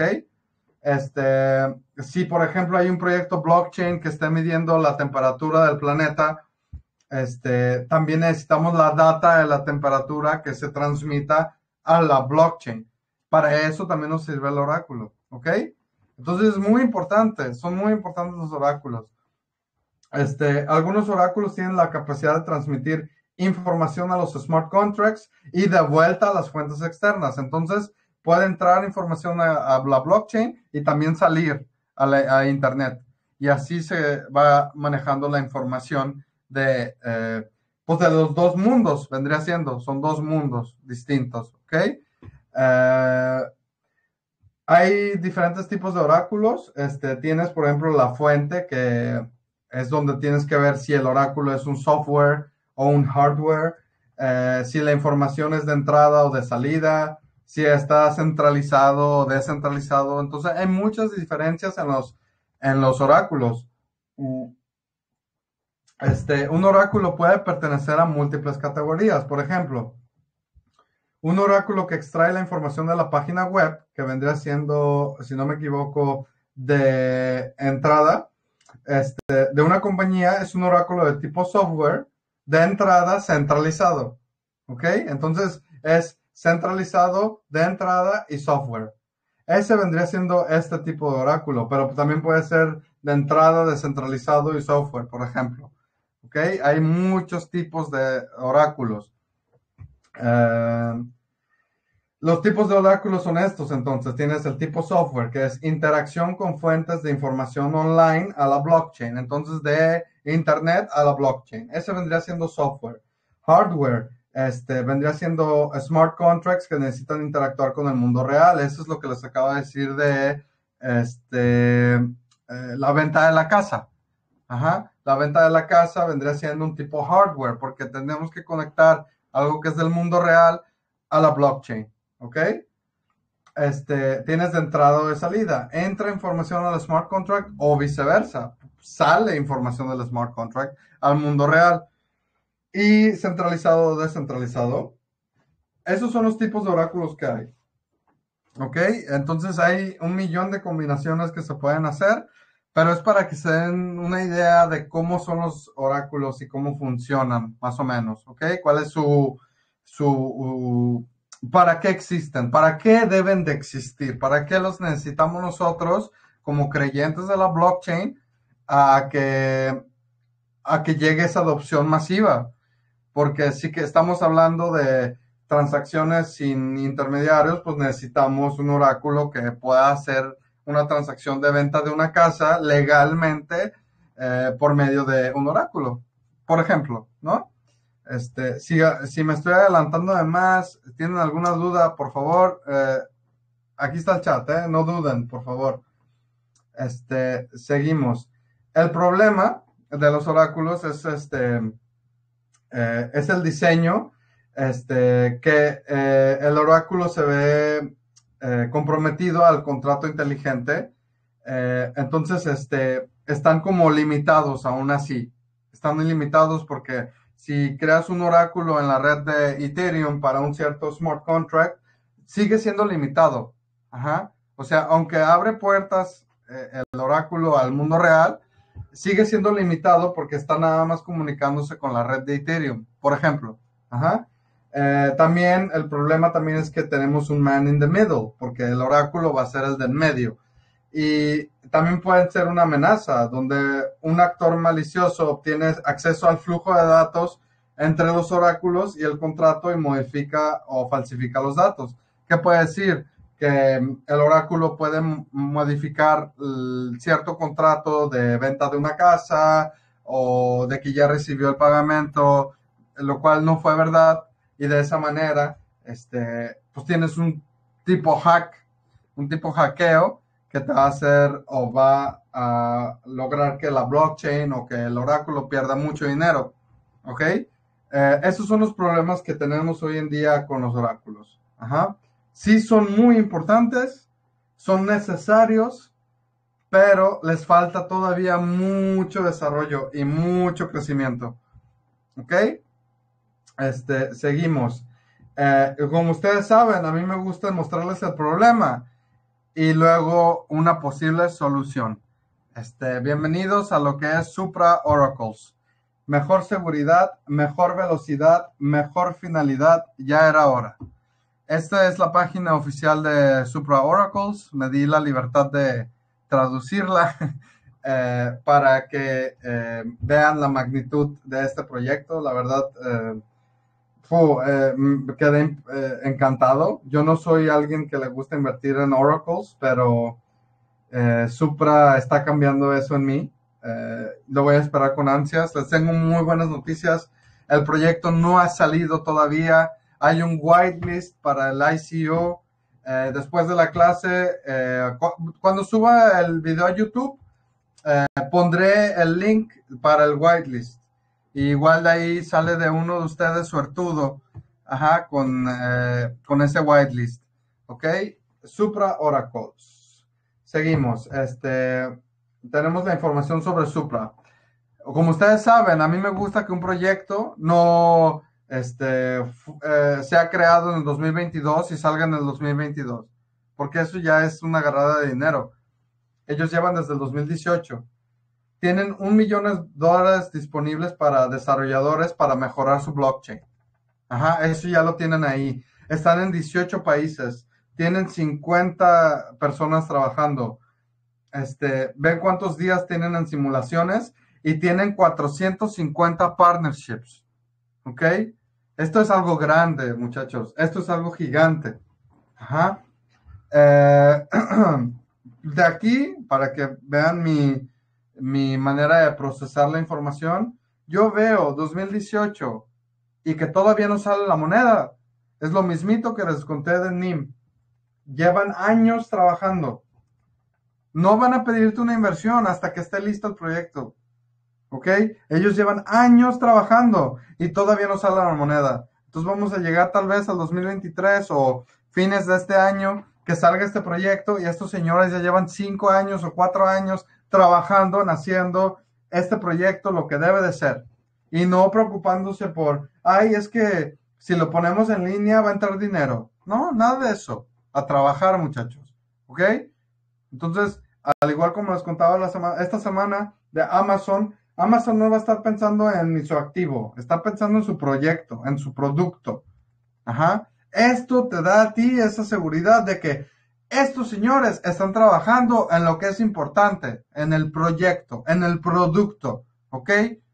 Este, si, por ejemplo, hay un proyecto blockchain que esté midiendo la temperatura del planeta, este, también necesitamos la data de la temperatura que se transmita a la blockchain. Para eso también nos sirve el oráculo, ¿ok? Entonces es muy importante, son muy importantes los oráculos. Este, algunos oráculos tienen la capacidad de transmitir información a los smart contracts y de vuelta a las fuentes externas. Entonces puede entrar información a, a la blockchain y también salir a, la, a internet. Y así se va manejando la información de, eh, pues de los dos mundos, vendría siendo, son dos mundos distintos, ¿ok? Eh, hay diferentes tipos de oráculos. Este, tienes, por ejemplo, la fuente, que es donde tienes que ver si el oráculo es un software o un hardware, eh, si la información es de entrada o de salida, si está centralizado o descentralizado. Entonces, hay muchas diferencias en los, en los oráculos. Este, un oráculo puede pertenecer a múltiples categorías. Por ejemplo, un oráculo que extrae la información de la página web, que vendría siendo, si no me equivoco, de entrada, este, de una compañía, es un oráculo de tipo software, de entrada centralizado. ¿Ok? Entonces, es centralizado, de entrada y software. Ese vendría siendo este tipo de oráculo, pero también puede ser de entrada, descentralizado y software, por ejemplo. ¿Ok? Hay muchos tipos de oráculos. Uh, los tipos de oráculos son estos, entonces. Tienes el tipo software, que es interacción con fuentes de información online a la blockchain. Entonces, de internet a la blockchain. Ese vendría siendo software. Hardware, este, vendría siendo smart contracts que necesitan interactuar con el mundo real. Eso es lo que les acabo de decir de este, eh, la venta de la casa. Ajá. La venta de la casa vendría siendo un tipo hardware, porque tenemos que conectar algo que es del mundo real a la blockchain. ¿Ok? Este, tienes de entrada o de salida. Entra información al smart contract o viceversa. Sale información del smart contract al mundo real. Y centralizado o descentralizado. Esos son los tipos de oráculos que hay. ¿Ok? Entonces hay un millón de combinaciones que se pueden hacer, pero es para que se den una idea de cómo son los oráculos y cómo funcionan, más o menos. ¿Ok? ¿Cuál es su... su uh, ¿Para qué existen? ¿Para qué deben de existir? ¿Para qué los necesitamos nosotros como creyentes de la blockchain a que, a que llegue esa adopción masiva? Porque sí que estamos hablando de transacciones sin intermediarios, pues necesitamos un oráculo que pueda hacer una transacción de venta de una casa legalmente eh, por medio de un oráculo, por ejemplo, ¿no? Este, si, si me estoy adelantando de más, tienen alguna duda, por favor, eh, aquí está el chat, ¿eh? No duden, por favor. Este, seguimos. El problema de los oráculos es este, eh, es el diseño, este, que eh, el oráculo se ve eh, comprometido al contrato inteligente, eh, entonces, este, están como limitados aún así, están limitados porque si creas un oráculo en la red de Ethereum para un cierto smart contract, sigue siendo limitado. Ajá. O sea, aunque abre puertas eh, el oráculo al mundo real, sigue siendo limitado porque está nada más comunicándose con la red de Ethereum, por ejemplo. Ajá. Eh, también el problema también es que tenemos un man in the middle, porque el oráculo va a ser el del medio. Y también puede ser una amenaza, donde un actor malicioso obtiene acceso al flujo de datos entre los oráculos y el contrato y modifica o falsifica los datos. ¿Qué puede decir? Que el oráculo puede modificar el cierto contrato de venta de una casa o de que ya recibió el pagamento, lo cual no fue verdad, y de esa manera este, pues tienes un tipo hack, un tipo hackeo que te va a hacer o va a lograr que la blockchain o que el oráculo pierda mucho dinero, ¿ok? Eh, esos son los problemas que tenemos hoy en día con los oráculos. Ajá. Sí son muy importantes, son necesarios, pero les falta todavía mucho desarrollo y mucho crecimiento. ¿Ok? Este, seguimos. Eh, como ustedes saben, a mí me gusta mostrarles el problema y luego una posible solución. Este, bienvenidos a lo que es Supra Oracles. Mejor seguridad, mejor velocidad, mejor finalidad, ya era hora. Esta es la página oficial de Supra Oracles. Me di la libertad de traducirla eh, para que eh, vean la magnitud de este proyecto. La verdad, eh, fu, eh, quedé eh, encantado. Yo no soy alguien que le gusta invertir en Oracles, pero eh, Supra está cambiando eso en mí. Eh, lo voy a esperar con ansias. Les tengo muy buenas noticias. El proyecto no ha salido todavía. Hay un whitelist para el I C O. Eh, después de la clase, eh, cu cuando suba el video a YouTube, eh, pondré el link para el whitelist. Y igual de ahí sale de uno de ustedes suertudo, ajá, con, eh, con ese whitelist. ¿Ok? Supra Oracles. Seguimos. Este, tenemos la información sobre Supra. Como ustedes saben, a mí me gusta que un proyecto no este, eh, sea creado en el dos mil veintidós y salga en el dos mil veintidós, porque eso ya es una agarrada de dinero. Ellos llevan desde el dos mil dieciocho. Tienen un millón de dólares disponibles para desarrolladores para mejorar su blockchain. Ajá, eso ya lo tienen ahí. Están en dieciocho países. Tienen cincuenta personas trabajando. Este, ven cuántos días tienen en simulaciones y tienen cuatrocientos cincuenta partnerships. ¿Ok? Esto es algo grande, muchachos. Esto es algo gigante. Ajá. Eh, de aquí, para que vean mi, mi manera de procesar la información, yo veo dos mil dieciocho y que todavía no sale la moneda. Es lo mismito que les conté de N I M. Llevan años trabajando. No van a pedirte una inversión hasta que esté listo el proyecto. ¿Ok? Ellos llevan años trabajando y todavía no sale la moneda. Entonces vamos a llegar tal vez al dos mil veintitrés o fines de este año que salga este proyecto y estos señores ya llevan cinco años o cuatro años trabajando en haciendo este proyecto lo que debe de ser. Y no preocupándose por, ay, es que si lo ponemos en línea va a entrar dinero. No, nada de eso. A trabajar, muchachos. ¿Ok? Entonces, al igual como les contaba la semana, esta semana de Amazon, Amazon no va a estar pensando en su activo, está pensando en su proyecto, en su producto. Ajá. Esto te da a ti esa seguridad de que estos señores están trabajando en lo que es importante, en el proyecto, en el producto. ¿Ok?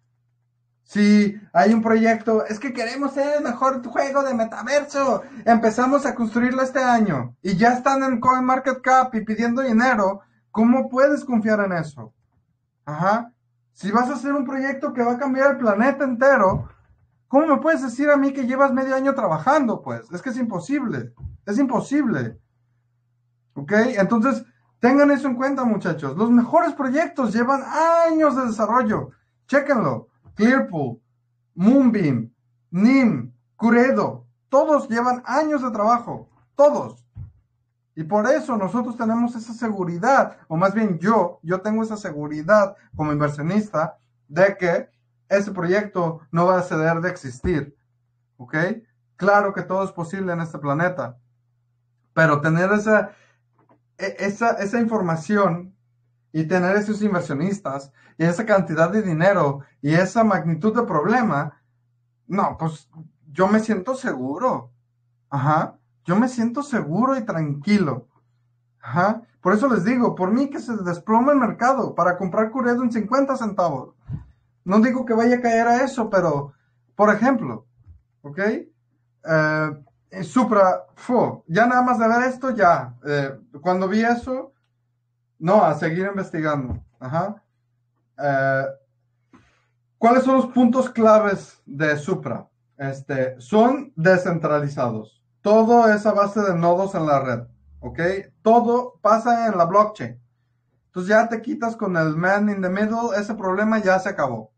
Si hay un proyecto, es que queremos ser el mejor juego de metaverso, empezamos a construirlo este año y ya están en CoinMarketCap y pidiendo dinero, ¿Cómo puedes confiar en eso? Ajá. Si vas a hacer un proyecto que va a cambiar el planeta entero, ¿cómo me puedes decir a mí que llevas medio año trabajando? Pues es que es imposible. Es imposible. ¿Ok? Entonces, tengan eso en cuenta, muchachos. Los mejores proyectos llevan años de desarrollo. Chéquenlo. Clearpool, Moonbeam, Nim, Curedo. Todos llevan años de trabajo. Todos. Y por eso nosotros tenemos esa seguridad, o más bien yo, yo tengo esa seguridad como inversionista de que ese proyecto no va a ceder de existir. ¿Ok? Claro que todo es posible en este planeta. Pero tener esa, esa, esa información y tener esos inversionistas y esa cantidad de dinero y esa magnitud de problema, no, pues yo me siento seguro. Ajá. Yo me siento seguro y tranquilo. Ajá. Por eso les digo, por mí que se desploma el mercado para comprar Curedo en cincuenta centavos. No digo que vaya a caer a eso, pero, por ejemplo, ¿ok? Eh, Supra, fu, ya nada más de ver esto, ya. Eh, cuando vi eso, no, a seguir investigando. Ajá. Eh, ¿Cuáles son los puntos claves de Supra? Este, son descentralizados. Todo es a base de nodos en la red. ¿Ok? Todo pasa en la blockchain. Entonces ya te quitas con el man in the middle, ese problema ya se acabó.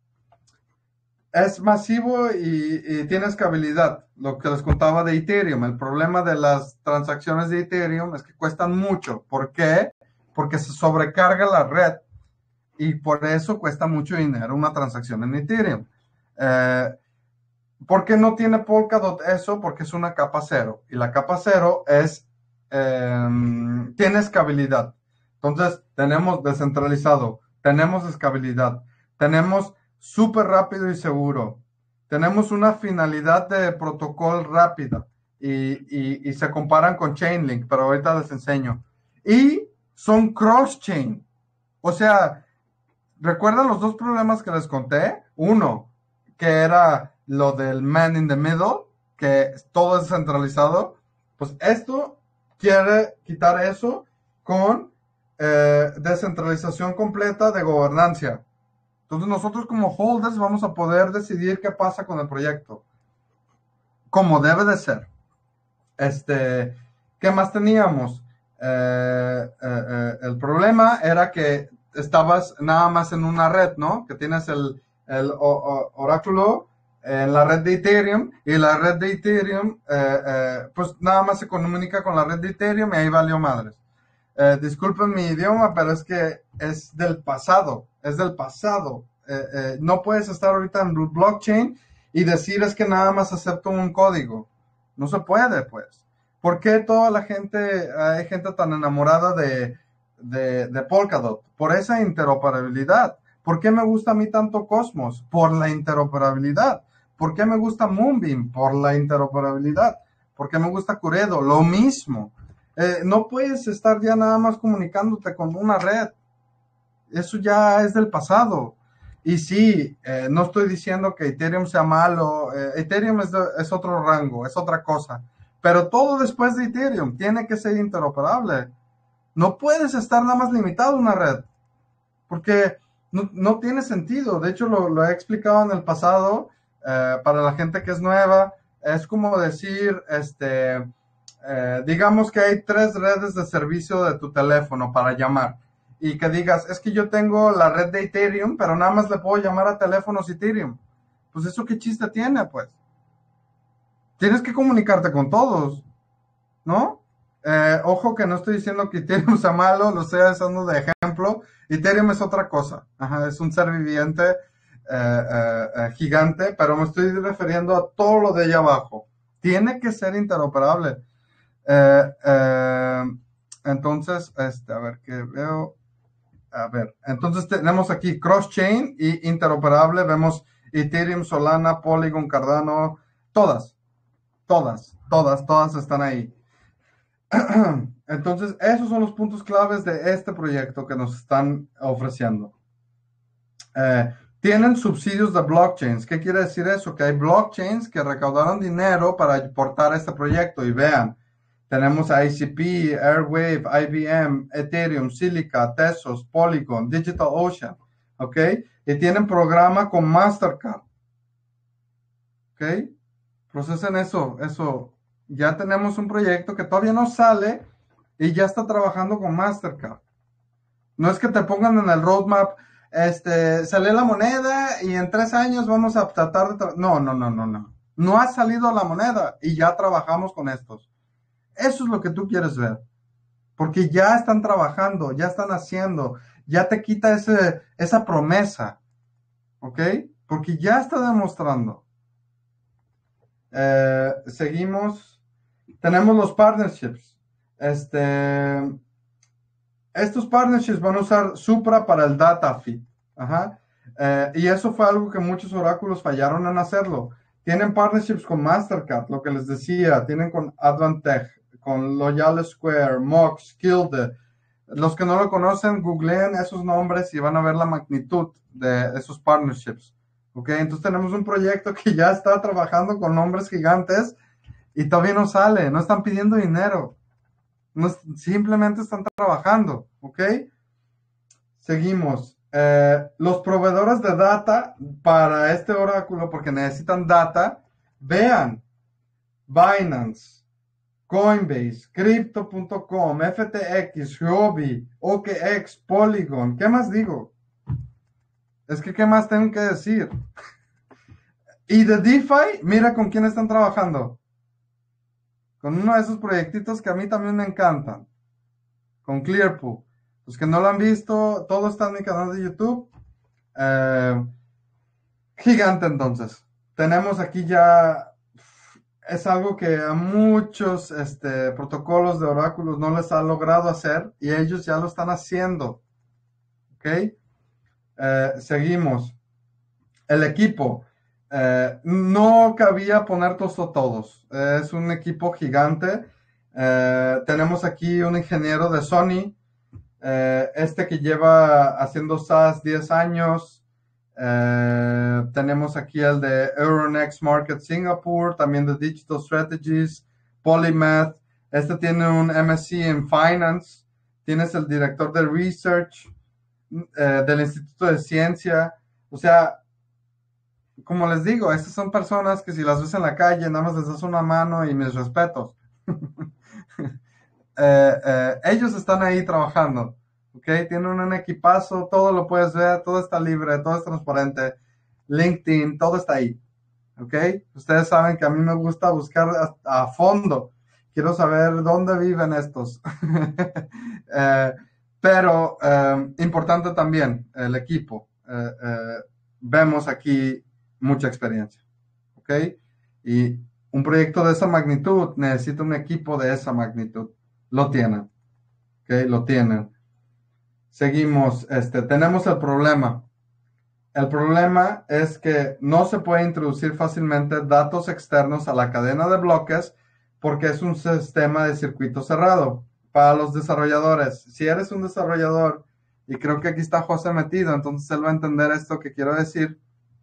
Es masivo y, y tiene escalabilidad. Lo que les contaba de Ethereum. El problema de las transacciones de Ethereum es que cuestan mucho. ¿Por qué? Porque se sobrecarga la red y por eso cuesta mucho dinero una transacción en Ethereum. Eh, ¿Por qué no tiene Polkadot eso? Porque es una capa cero. Y la capa cero es, eh, tiene escalabilidad. Entonces, tenemos descentralizado, tenemos escalabilidad, tenemos súper rápido y seguro, tenemos una finalidad de protocolo rápida y, y, y se comparan con Chainlink, pero ahorita les enseño. Y son cross-chain. O sea, ¿recuerdan los dos problemas que les conté? Uno, que era lo del man in the middle, que todo es centralizado. Pues esto quiere quitar eso con eh, descentralización completa de gobernancia. Entonces nosotros como holders vamos a poder decidir qué pasa con el proyecto. Como debe de ser. Este, ¿qué más teníamos? Eh, eh, eh, el problema era que estabas nada más en una red, ¿no? Que tienes el, el o, o, oráculo en la red de Ethereum y la red de Ethereum, eh, eh, pues nada más se comunica con la red de Ethereum y ahí valió madres. Eh, disculpen mi idioma, pero es que es del pasado, es del pasado. Eh, eh, no puedes estar ahorita en blockchain y decir es que nada más acepto un código. No se puede, pues. ¿Por qué toda la gente, hay gente tan enamorada de, de, de Polkadot? Por esa interoperabilidad. ¿Por qué me gusta a mí tanto Cosmos? Por la interoperabilidad. ¿Por qué me gusta Moonbeam? Por la interoperabilidad. ¿Por qué me gusta Curedo? Lo mismo. Eh, no puedes estar ya nada más comunicándote con una red. Eso ya es del pasado. Y sí, eh, no estoy diciendo que Ethereum sea malo. Eh, Ethereum es, de, es otro rango, es otra cosa. Pero todo después de Ethereum tiene que ser interoperable. No puedes estar nada más limitado a una red. Porque no, no tiene sentido. De hecho, lo, lo he explicado en el pasado. Eh, para la gente que es nueva, es como decir, este, eh, digamos que hay tres redes de servicio de tu teléfono para llamar. Y que digas, es que yo tengo la red de Ethereum, pero nada más le puedo llamar a teléfonos Ethereum. Pues eso qué chiste tiene, pues. Tienes que comunicarte con todos, ¿no? Eh, ojo que no estoy diciendo que Ethereum sea malo, lo estoy usando de ejemplo. Ethereum es otra cosa. Ajá, es un ser viviente eh, eh, eh, gigante, pero me estoy refiriendo a todo lo de allá abajo. Tiene que ser interoperable. Eh, eh, entonces, este, a ver qué veo. A ver, entonces tenemos aquí cross-chain y interoperable. Vemos Ethereum, Solana, Polygon, Cardano, todas, todas, todas, todas están ahí. Entonces, esos son los puntos claves de este proyecto que nos están ofreciendo. Eh, tienen subsidios de blockchains. ¿Qué quiere decir eso? Que hay blockchains que recaudaron dinero para aportar este proyecto. Y vean, Tenemos a I C P, Airwave, I B M, Ethereum, Silica, Tesos, Polygon, DigitalOcean, ¿ok? Y tienen programa con Mastercard, ¿ok? Procesen eso, eso. Ya tenemos un proyecto que todavía no sale y ya está trabajando con Mastercard. No es que te pongan en el roadmap, este, sale la moneda y en tres años vamos a tratar de... Tra no, no, no, no, no. No ha salido la moneda y ya trabajamos con estos. Eso es lo que tú quieres ver. Porque ya están trabajando, ya están haciendo, ya te quita ese, esa promesa. ¿Ok? Porque ya está demostrando. Eh, seguimos. Tenemos los partnerships. Este, estos partnerships van a usar Supra para el data feed. Ajá. Eh, y eso fue algo que muchos oráculos fallaron en hacerlo. Tienen partnerships con Mastercard, lo que les decía. Tienen con Advantech, con Loyal Square, Mox, Kilde. Los que no lo conocen, googleen esos nombres y van a ver la magnitud de esos partnerships. ¿Ok? Entonces tenemos un proyecto que ya está trabajando con nombres gigantes y todavía no sale, no están pidiendo dinero. No, simplemente están trabajando. ¿Ok? Seguimos. Eh, los proveedores de data para este oráculo, porque necesitan data, vean Binance, Coinbase, Crypto punto com, F T X, Huobi, O K X, Polygon. ¿Qué más digo? Es que, ¿qué más tengo que decir? Y de DeFi, mira con quién están trabajando. Con uno de esos proyectitos que a mí también me encantan. Con Clearpool. Los que no lo han visto, todo está en mi canal de YouTube. Eh, gigante entonces. Tenemos aquí ya, es algo que a muchos este, protocolos de oráculos no les ha logrado hacer y ellos ya lo están haciendo. ¿Ok? Eh, seguimos. El equipo. Eh, no cabía poner todos a todos. Eh, es un equipo gigante. Eh, tenemos aquí un ingeniero de Sony. Eh, este que lleva haciendo SaaS diez años. Eh, tenemos aquí el de Euronext Market Singapore, también de Digital Strategies, Polymath. Este tiene un M S C en Finance. Tienes el director de Research eh, del Instituto de Ciencia. O sea, como les digo, estas son personas que si las ves en la calle, nada más les das una mano y mis respetos. eh, eh, ellos están ahí trabajando. ¿Ok? Tienen un equipazo, todo lo puedes ver, todo está libre, todo es transparente. LinkedIn, todo está ahí. ¿Ok? Ustedes saben que a mí me gusta buscar a, a fondo. Quiero saber dónde viven estos. eh, pero, eh, importante también, el equipo. Eh, eh, vemos aquí mucha experiencia. ¿Ok? Y un proyecto de esa magnitud necesita un equipo de esa magnitud. Lo tienen. ¿Ok? Lo tienen. Seguimos, este, tenemos el problema. El problema es que no se puede introducir fácilmente datos externos a la cadena de bloques porque es un sistema de circuito cerrado. Para los desarrolladores, si eres un desarrollador, y creo que aquí está José metido, entonces él va a entender esto que quiero decir.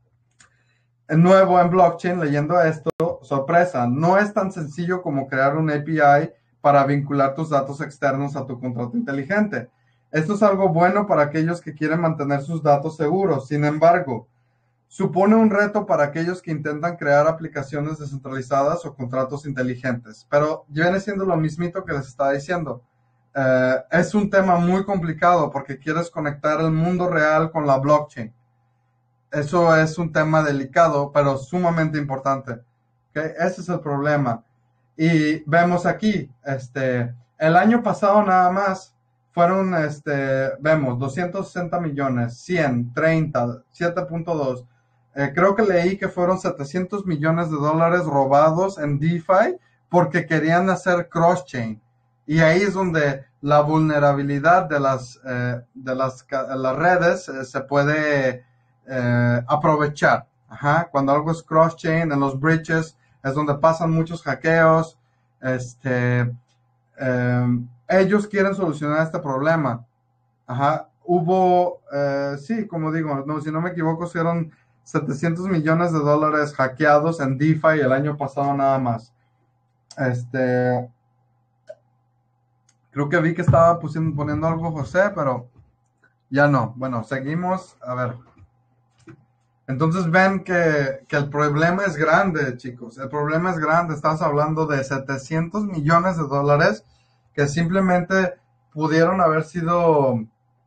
El nuevo en blockchain, leyendo esto, sorpresa, no es tan sencillo como crear un A P I para vincular tus datos externos a tu contrato inteligente. Esto es algo bueno para aquellos que quieren mantener sus datos seguros. Sin embargo, supone un reto para aquellos que intentan crear aplicaciones descentralizadas o contratos inteligentes. Pero viene siendo lo mismito que les estaba diciendo. Eh, es un tema muy complicado porque quieres conectar el mundo real con la blockchain. Eso es un tema delicado, pero sumamente importante. ¿Okay? Ese es el problema. Y vemos aquí, este, el año pasado nada más, fueron, este, vemos, doscientos sesenta millones, cien, treinta, siete punto dos. Eh, creo que leí que fueron setecientos millones de dólares robados en DeFi porque querían hacer cross-chain. Y ahí es donde la vulnerabilidad de las, eh, de las, las redes eh, se puede eh, aprovechar. Ajá. Cuando algo es cross-chain, en los bridges, es donde pasan muchos hackeos. Este... Eh, ellos quieren solucionar este problema. Ajá. Hubo, eh, sí, como digo, no, si no me equivoco, fueron setecientos millones de dólares hackeados en DeFi el año pasado nada más. Este, Creo que vi que estaba pusiendo, poniendo algo José, pero ya no. Bueno, seguimos. A ver. Entonces ven que, que el problema es grande, chicos. El problema es grande. Estás hablando de setecientos millones de dólares que simplemente pudieron haber sido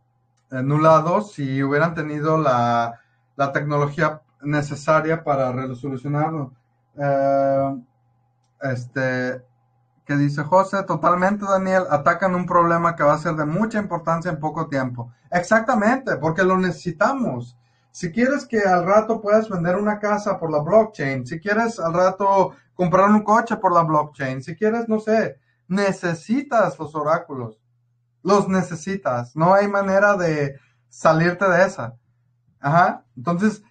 anulados si hubieran tenido la, la tecnología necesaria para resolucionarlo. Eh, este, que dice José, totalmente, Daniel, atacan un problema que va a ser de mucha importancia en poco tiempo. Exactamente, porque lo necesitamos. Si quieres que al rato puedas vender una casa por la blockchain, si quieres al rato comprar un coche por la blockchain, si quieres, no sé, necesitas los oráculos. Los necesitas. No hay manera de salirte de esa. Ajá. Entonces,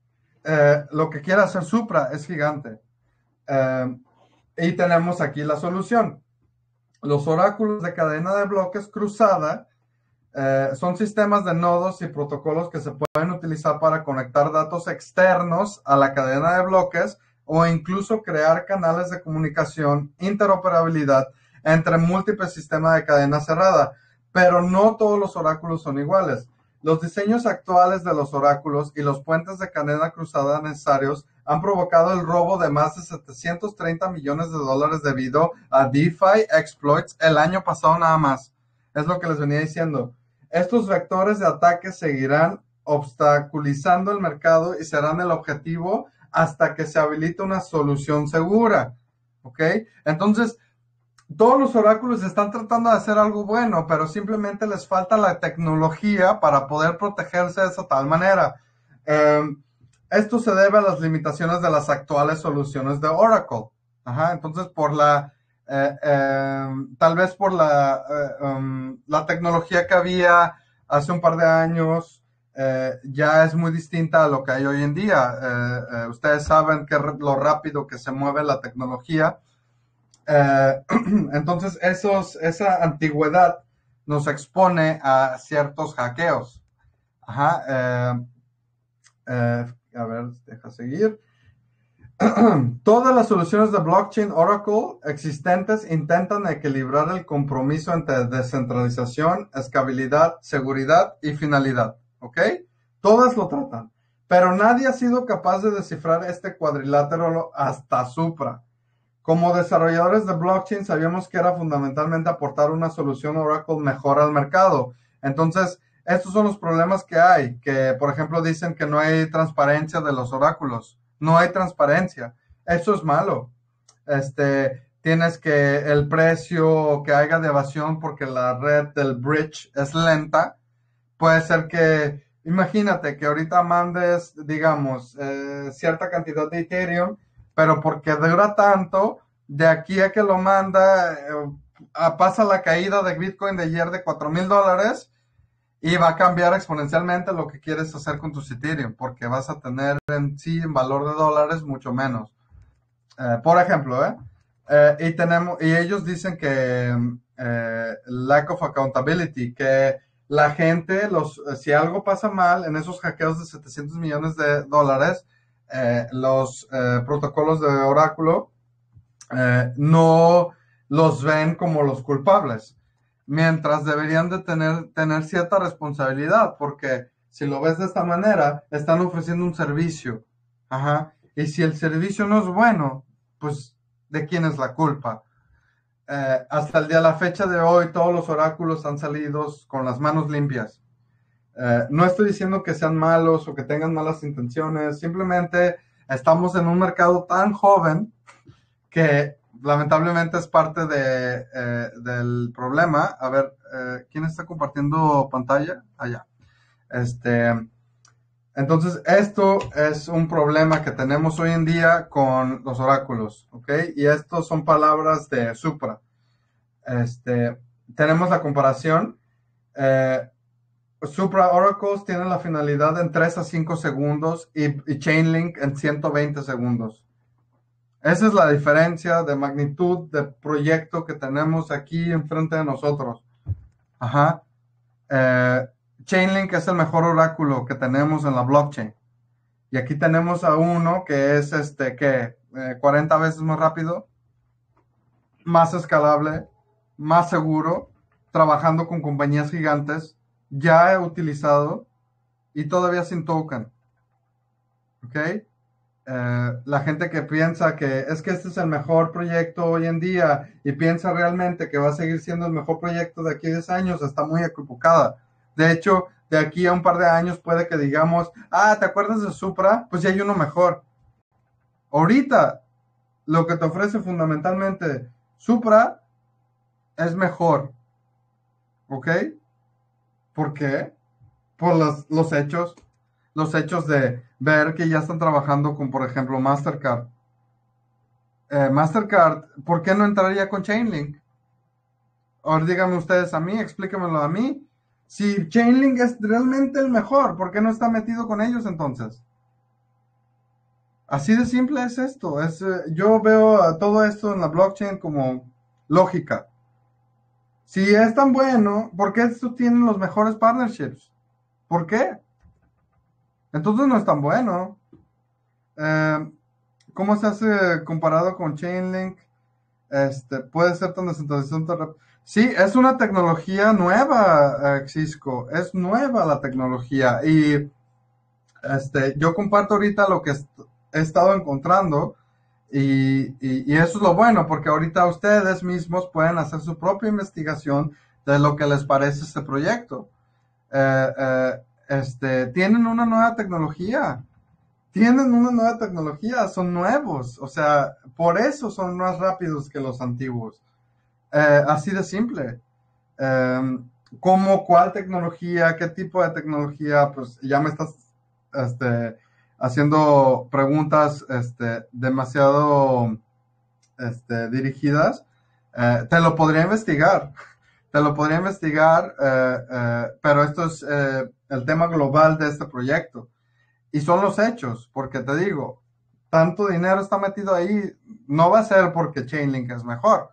eh, lo que quiere hacer Supra es gigante. Eh, y tenemos aquí la solución. Los oráculos de cadena de bloques cruzada eh, son sistemas de nodos y protocolos que se pueden utilizar para conectar datos externos a la cadena de bloques o incluso crear canales de comunicación, interoperabilidad entre múltiples sistemas de cadena cerrada. Pero no todos los oráculos son iguales. Los diseños actuales de los oráculos y los puentes de cadena cruzada necesarios han provocado el robo de más de setecientos treinta millones de dólares debido a DeFi exploits el año pasado nada más. Es lo que les venía diciendo. Estos vectores de ataque seguirán obstaculizando el mercado y serán el objetivo hasta que se habilite una solución segura. ¿Ok? Entonces, todos los oráculos están tratando de hacer algo bueno, pero simplemente les falta la tecnología para poder protegerse de esa tal manera. Eh, esto se debe a las limitaciones de las actuales soluciones de Oracle. Ajá, entonces, por la, eh, eh, tal vez por la, eh, um, la tecnología que había hace un par de años, eh, ya es muy distinta a lo que hay hoy en día. Eh, eh, ustedes saben que lo rápido que se mueve la tecnología. Eh, entonces, esos, esa antigüedad nos expone a ciertos hackeos. Ajá. Eh, eh, a ver, deja seguir. Todas las soluciones de blockchain Oracle existentes intentan equilibrar el compromiso entre descentralización, escalabilidad, seguridad y finalidad. ¿Ok? Todas lo tratan. Pero nadie ha sido capaz de descifrar este cuadrilátero hasta Supra. Como desarrolladores de blockchain sabíamos que era fundamentalmente aportar una solución Oracle mejor al mercado. Entonces, estos son los problemas que hay, que por ejemplo dicen que no hay transparencia de los oráculos. No hay transparencia. Eso es malo. Este, tienes que el precio que haya de evasión porque la red del bridge es lenta. Puede ser que, imagínate que ahorita mandes, digamos, eh, cierta cantidad de Ethereum, pero porque dura tanto, de aquí a que lo manda, eh, pasa la caída de Bitcoin de ayer de cuatro mil dólares y va a cambiar exponencialmente lo que quieres hacer con tu Ethereum, porque vas a tener en sí, en valor de dólares, mucho menos. Eh, por ejemplo, ¿eh? Eh, y tenemos, y ellos dicen que eh, lack of accountability, que la gente, los, si algo pasa mal en esos hackeos de setecientos millones de dólares, eh, los eh, protocolos de oráculo eh, no los ven como los culpables, mientras deberían de tener, tener cierta responsabilidad, porque si lo ves de esta manera, están ofreciendo un servicio. Ajá. Y si el servicio no es bueno, pues, ¿de quién es la culpa? Eh, hasta el día de la fecha de hoy, todos los oráculos han salido con las manos limpias. Eh, no estoy diciendo que sean malos o que tengan malas intenciones, simplemente estamos en un mercado tan joven que lamentablemente es parte de, eh, del problema. A ver, eh, ¿quién está compartiendo pantalla? Allá. Este, entonces, esto es un problema que tenemos hoy en día con los oráculos, ¿ok? Y estos son palabras de Supra. Este, tenemos la comparación. Eh, Supra Oracles tiene la finalidad en tres a cinco segundos y, y Chainlink en ciento veinte segundos. Esa es la diferencia de magnitud de proyecto que tenemos aquí enfrente de nosotros. Ajá. Eh, Chainlink es el mejor oráculo que tenemos en la blockchain. Y aquí tenemos a uno que es este, que eh, cuarenta veces más rápido, más escalable, más seguro trabajando con compañías gigantes, ya he utilizado y todavía sin token. ¿Ok? Eh, la gente que piensa que es que este es el mejor proyecto hoy en día y piensa realmente que va a seguir siendo el mejor proyecto de aquí a diez años, está muy equivocada. De hecho, de aquí a un par de años puede que digamos, ah, ¿te acuerdas de Supra? Pues ya hay uno mejor. Ahorita, lo que te ofrece fundamentalmente Supra es mejor. ¿Ok? ¿Por qué? Por los, los hechos. Los hechos de ver que ya están trabajando con, por ejemplo, Mastercard. Eh, Mastercard, ¿por qué no entraría con Chainlink? Ahora díganme ustedes a mí, explíquenmelo a mí. Si Chainlink es realmente el mejor, ¿por qué no está metido con ellos entonces? Así de simple es esto. Es, eh, yo veo a todo esto en la blockchain como lógica. Si es tan bueno, ¿por qué estos tienen los mejores partnerships? ¿Por qué? Entonces no es tan bueno. Eh, ¿Cómo se hace comparado con Chainlink? Este, puede ser tan descentralizado. Tan rap- Sí, es una tecnología nueva, eh, Cisco. Es nueva la tecnología. Y este, yo comparto ahorita lo que est- he estado encontrando. Y, y- y eso es lo bueno, porque ahorita ustedes mismos pueden hacer su propia investigación de lo que les parece este proyecto. Eh, eh, este, tienen una nueva tecnología. Tienen una nueva tecnología, son nuevos, o sea, por eso son más rápidos que los antiguos. Eh, así de simple. Eh, ¿Cómo, cuál tecnología, qué tipo de tecnología? Pues ya me estás este, haciendo preguntas este, demasiado este, dirigidas. Eh, te lo podría investigar, te lo podría investigar, eh, eh, pero esto es eh, el tema global de este proyecto. Y son los hechos, porque te digo, tanto dinero está metido ahí, no va a ser porque Chainlink es mejor.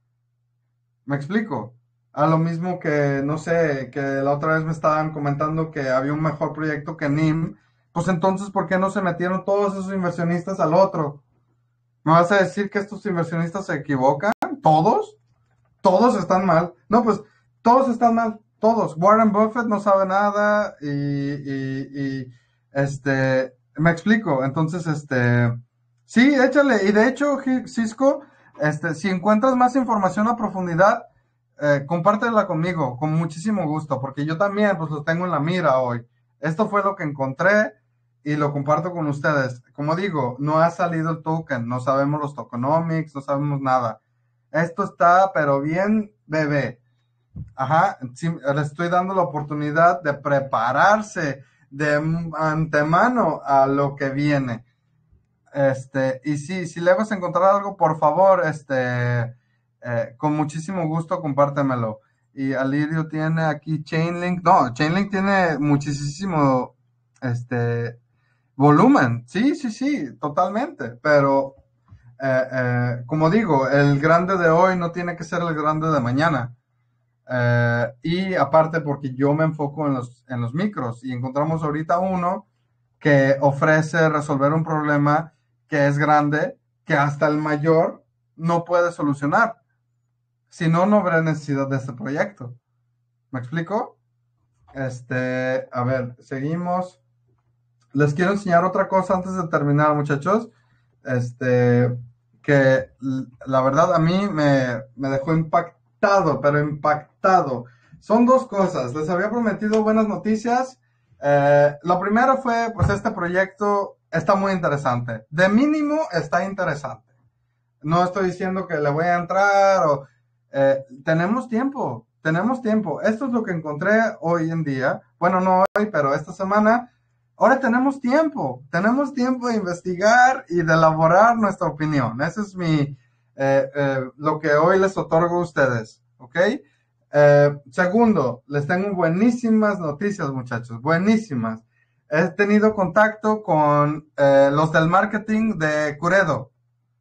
¿Me explico? A lo mismo que, no sé, que la otra vez me estaban comentando que había un mejor proyecto que N I M, pues entonces, ¿por qué no se metieron todos esos inversionistas al otro? ¿Me vas a decir que estos inversionistas se equivocan? ¿Todos? Todos están mal. No, pues todos están mal, todos. Warren Buffett no sabe nada y, y, y, este, me explico. Entonces, este, sí, échale. Y de hecho, Cisco, este, si encuentras más información a profundidad, eh, compártela conmigo, con muchísimo gusto, porque yo también, pues lo tengo en la mira hoy. Esto fue lo que encontré y lo comparto con ustedes. Como digo, no ha salido el token, no sabemos los tokenomics, no sabemos nada. Esto está, pero bien, bebé. Ajá, sí, le estoy dando la oportunidad de prepararse de antemano a lo que viene. Este, y sí, si le vas a encontrar algo, por favor, este, eh, con muchísimo gusto, compártemelo. Y Alirio tiene aquí Chainlink. No, Chainlink tiene muchísimo, este, volumen. Sí, sí, sí, totalmente. Pero eh, eh, como digo, el grande de hoy no tiene que ser el grande de mañana. Eh, y aparte porque yo me enfoco en los, en los micros y encontramos ahorita uno que ofrece resolver un problema que es grande, que hasta el mayor no puede solucionar. Si no, no habrá necesidad de este proyecto. ¿Me explico? Este, a ver, seguimos. Les quiero enseñar otra cosa antes de terminar, muchachos. Este, que la verdad a mí me, me dejó impactado, pero impactado. Son dos cosas. Les había prometido buenas noticias. Eh, lo primero fue, pues este proyecto está muy interesante. De mínimo está interesante. No estoy diciendo que le voy a entrar o... eh, tenemos tiempo, tenemos tiempo. Esto es lo que encontré hoy en día. Bueno, no hoy, pero esta semana. Ahora tenemos tiempo, tenemos tiempo de investigar y de elaborar nuestra opinión. Eso es mi, eh, eh, lo que hoy les otorgo a ustedes, ¿ok? Eh, segundo, les tengo buenísimas noticias, muchachos, buenísimas. He tenido contacto con eh, los del marketing de Curedo.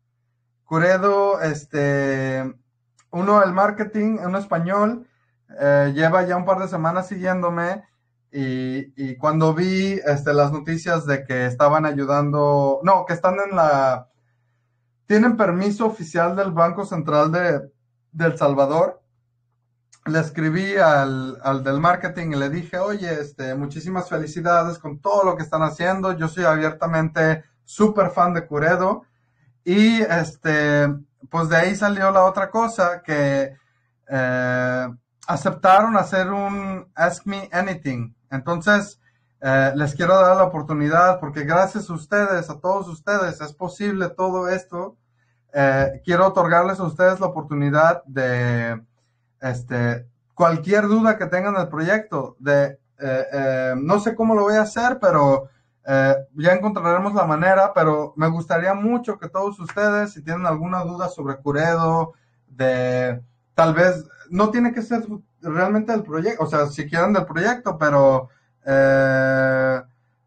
Curedo, este, uno del marketing, uno español, eh, lleva ya un par de semanas siguiéndome y, y cuando vi este, las noticias de que estaban ayudando, no, que están en la, tienen permiso oficial del Banco Central de, de El Salvador, le escribí al, al del marketing y le dije, oye, este, muchísimas felicidades con todo lo que están haciendo. Yo soy abiertamente súper fan de Curedo. Y este, pues de ahí salió la otra cosa que eh, aceptaron hacer un Ask Me Anything. Entonces, eh, les quiero dar la oportunidad porque gracias a ustedes, a todos ustedes, es posible todo esto. Eh, quiero otorgarles a ustedes la oportunidad de este, cualquier duda que tengan del proyecto, de, eh, eh, no sé cómo lo voy a hacer, pero eh, ya encontraremos la manera, pero me gustaría mucho que todos ustedes, si tienen alguna duda sobre Curedo, de tal vez, no tiene que ser realmente del proyecto, o sea, si quieren del proyecto, pero eh,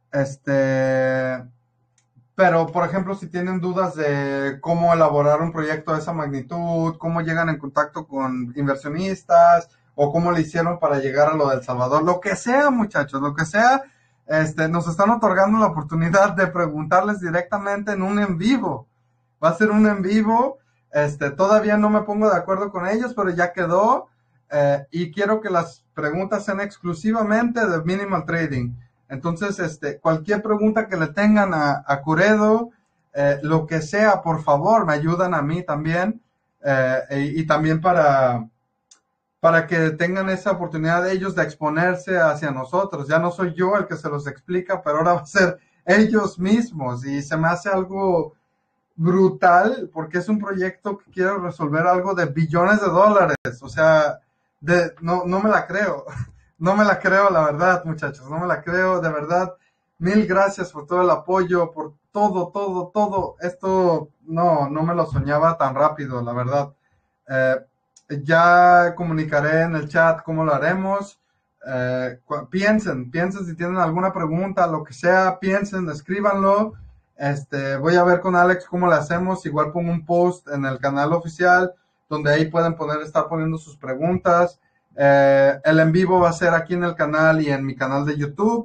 este pero, por ejemplo, si tienen dudas de cómo elaborar un proyecto de esa magnitud, cómo llegan en contacto con inversionistas o cómo le hicieron para llegar a lo de El Salvador, lo que sea, muchachos, lo que sea, este, nos están otorgando la oportunidad de preguntarles directamente en un en vivo. Va a ser un en vivo, este, todavía no me pongo de acuerdo con ellos, pero ya quedó, eh, y quiero que las preguntas sean exclusivamente de minimal trading. Entonces, este, cualquier pregunta que le tengan a, a Curedo, eh, lo que sea, por favor, me ayudan a mí también, eh, y, y también para, para que tengan esa oportunidad de ellos de exponerse hacia nosotros. Ya no soy yo el que se los explica, pero ahora va a ser ellos mismos y se me hace algo brutal porque es un proyecto que quiere resolver algo de billones de dólares. O sea, de, no, no me la creo. No me la creo, la verdad, muchachos. No me la creo, de verdad. Mil gracias por todo el apoyo, por todo, todo, todo. Esto no, no me lo soñaba tan rápido, la verdad. Eh, ya comunicaré en el chat cómo lo haremos. Eh, piensen, piensen si tienen alguna pregunta, lo que sea, piensen, escríbanlo. Este, voy a ver con Alex cómo lo hacemos. Igual pongo un post en el canal oficial donde ahí pueden poner, estar poniendo sus preguntas. Eh, el en vivo va a ser aquí en el canal y en mi canal de YouTube.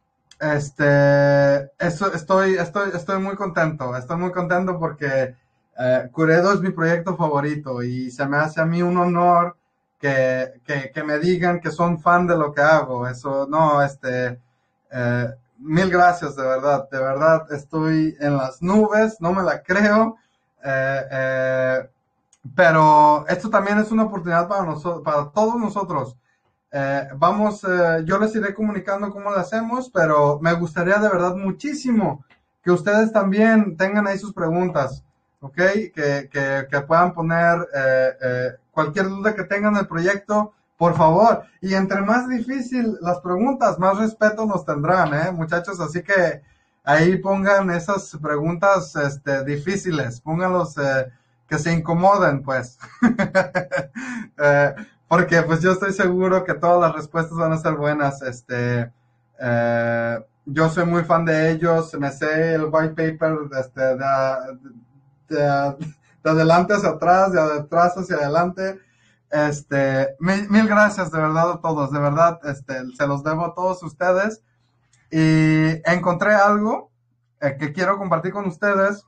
Este, eso, estoy, estoy, estoy muy contento. Estoy muy contento porque eh, Curedo es mi proyecto favorito y se me hace a mí un honor que, que, que me digan que son fan de lo que hago. Eso, no, este, eh, mil gracias, de verdad, de verdad, estoy en las nubes, no me la creo, eh, eh, pero esto también es una oportunidad para nosotros, para todos nosotros. Eh, vamos, eh, yo les iré comunicando cómo lo hacemos, pero me gustaría de verdad muchísimo que ustedes también tengan ahí sus preguntas, ¿ok? Que, que, que puedan poner eh, eh, cualquier duda que tengan del proyecto, por favor. Y entre más difícil las preguntas, más respeto nos tendrán, ¿eh, muchachos? Así que ahí pongan esas preguntas este, difíciles, pónganlos eh, que se incomoden, pues. eh, porque pues yo estoy seguro que todas las respuestas van a ser buenas. Este, eh, yo soy muy fan de ellos, me sé el white paper este, de, de, de adelante hacia atrás, de atrás hacia adelante. Este, mil, mil gracias de verdad a todos, de verdad, este, se los debo a todos ustedes. Y encontré algo eh, que quiero compartir con ustedes,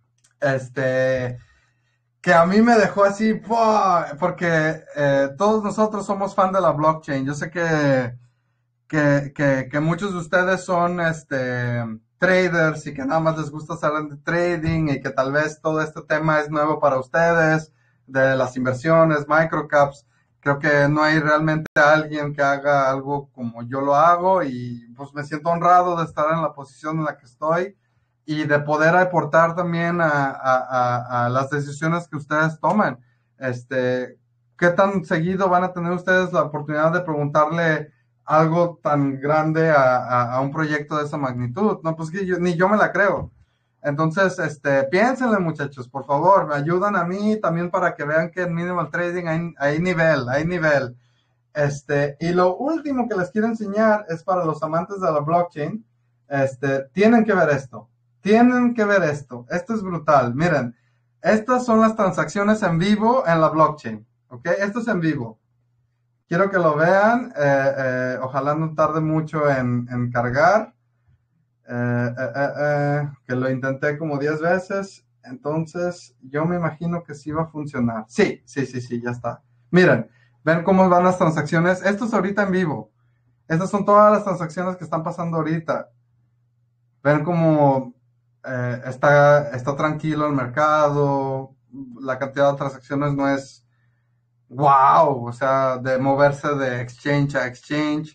este, que a mí me dejó así, ¡pua! Porque eh, todos nosotros somos fan de la blockchain. Yo sé que, que, que, que muchos de ustedes son este, traders y que nada más les gusta hacer de trading y que tal vez todo este tema es nuevo para ustedes, de las inversiones, microcaps. Creo que no hay realmente alguien que haga algo como yo lo hago y pues me siento honrado de estar en la posición en la que estoy y de poder aportar también a, a, a, a las decisiones que ustedes tomen. Este, ¿qué tan seguido van a tener ustedes la oportunidad de preguntarle algo tan grande a, a, a un proyecto de esa magnitud? No, pues que yo, ni yo me la creo. Entonces, este, piénsenle, muchachos, por favor, me ayudan a mí también para que vean que en Minimal Trading hay, hay nivel, hay nivel. Este, y lo último que les quiero enseñar es para los amantes de la blockchain. Este, tienen que ver esto. Tienen que ver esto. Esto es brutal. Miren, estas son las transacciones en vivo en la blockchain. ¿Ok? Esto es en vivo. Quiero que lo vean. Eh, eh, ojalá no tarde mucho en, en cargar. Eh, eh, eh, eh, que lo intenté como diez veces. Entonces, yo me imagino que sí va a funcionar. Sí, sí, sí, sí, ya está. Miren. Ven cómo van las transacciones. Esto es ahorita en vivo. Estas son todas las transacciones que están pasando ahorita. Ven cómo eh, está, está tranquilo el mercado. La cantidad de transacciones no es wow. O sea, de moverse de exchange a exchange.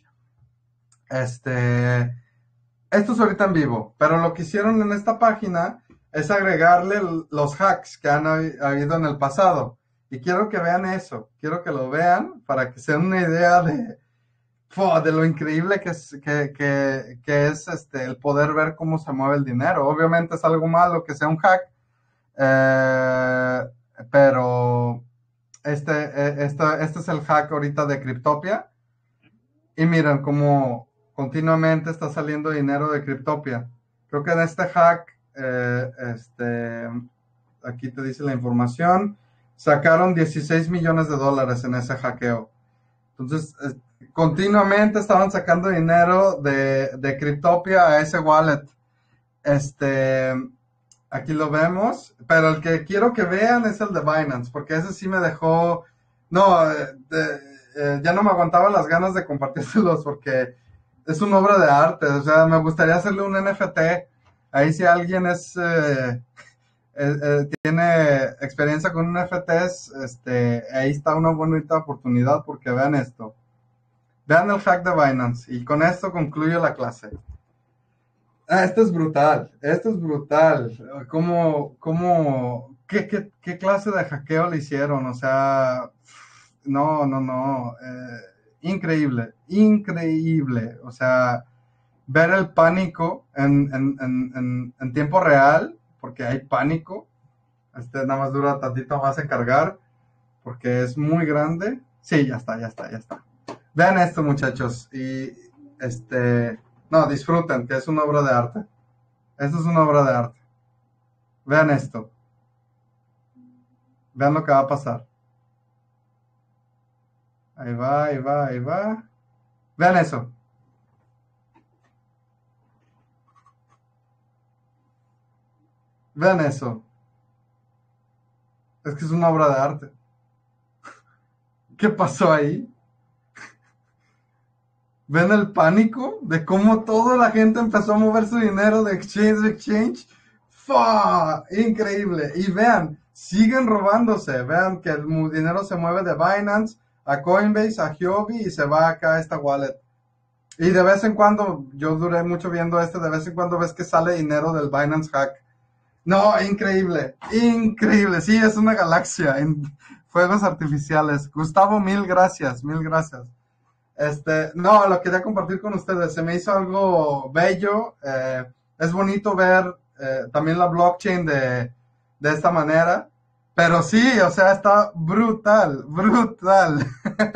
Este, esto es ahorita en vivo. Pero lo que hicieron en esta página es agregarle los hacks que han habido en el pasado. Y quiero que vean eso. Quiero que lo vean para que se den una idea de Fua, de lo increíble que es, que, que, que es este, el poder ver cómo se mueve el dinero. Obviamente es algo malo que sea un hack, eh, pero este, eh, este, este es el hack ahorita de Cryptopia. Y miren cómo continuamente está saliendo dinero de Cryptopia. Creo que en este hack, eh, este, aquí te dice la información, sacaron dieciséis millones de dólares en ese hackeo. Entonces, eh, continuamente estaban sacando dinero de, de Cryptopia a ese wallet. Este, aquí lo vemos, pero el que quiero que vean es el de Binance, porque ese sí me dejó, no, eh, de, eh, ya no me aguantaba las ganas de compartírselos porque es una obra de arte, o sea, me gustaría hacerle un N F T. Ahí si alguien es... Eh, eh, eh, tiene experiencia con N F Ts, este, ahí está una bonita oportunidad porque vean esto. Vean el hack de Binance y con esto concluyo la clase. Ah, esto es brutal, esto es brutal. ¿Cómo, cómo, qué, qué, qué clase de hackeo le hicieron? O sea, no, no, no. Eh, increíble, increíble. O sea, ver el pánico en, en, en, en, en tiempo real, porque hay pánico. Este nada más dura tantito más en cargar, porque es muy grande. Sí, ya está, ya está, ya está. Vean esto, muchachos, y este, no, disfruten, que es una obra de arte. Esto es una obra de arte. Vean esto. Vean lo que va a pasar. Ahí va, ahí va, ahí va. Vean eso. Vean eso. Es que es una obra de arte. ¿Qué pasó ahí? ¿Ven el pánico de cómo toda la gente empezó a mover su dinero de exchange a exchange? ¡Fua! Increíble. Y vean, siguen robándose. Vean que el dinero se mueve de Binance a Coinbase, a Huobi y se va acá a esta wallet. Y de vez en cuando, yo duré mucho viendo este, de vez en cuando ves que sale dinero del Binance hack. No, increíble, increíble. Sí, es una galaxia en fuegos artificiales. Gustavo, mil gracias, mil gracias. Este, no, lo quería compartir con ustedes. Se me hizo algo bello. Eh, es bonito ver eh, también la blockchain de, de esta manera. Pero sí, o sea, está brutal, brutal.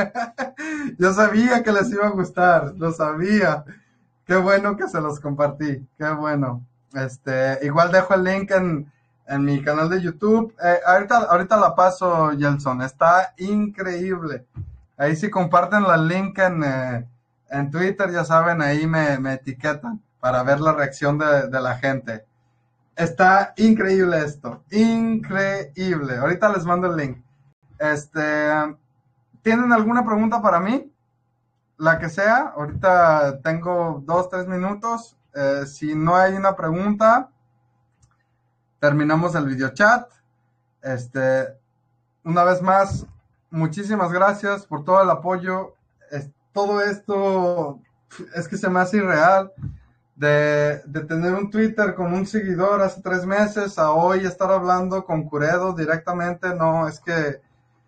Yo sabía que les iba a gustar, lo sabía. Qué bueno que se los compartí, qué bueno. Este, igual dejo el link en, en mi canal de YouTube. Eh, ahorita, ahorita la paso, Jelson. Está increíble. Ahí si comparten la link en, eh, en Twitter, ya saben, ahí me, me etiquetan para ver la reacción de, de la gente. Está increíble esto, increíble. Ahorita les mando el link. Este, ¿tienen alguna pregunta para mí? La que sea, ahorita tengo dos, tres minutos. Eh, si no hay una pregunta, terminamos el video chat. Este, una vez más, muchísimas gracias por todo el apoyo. Es, todo esto es que se me hace irreal. De, de tener un Twitter con un seguidor hace tres meses a hoy estar hablando con Curedo directamente, no, es que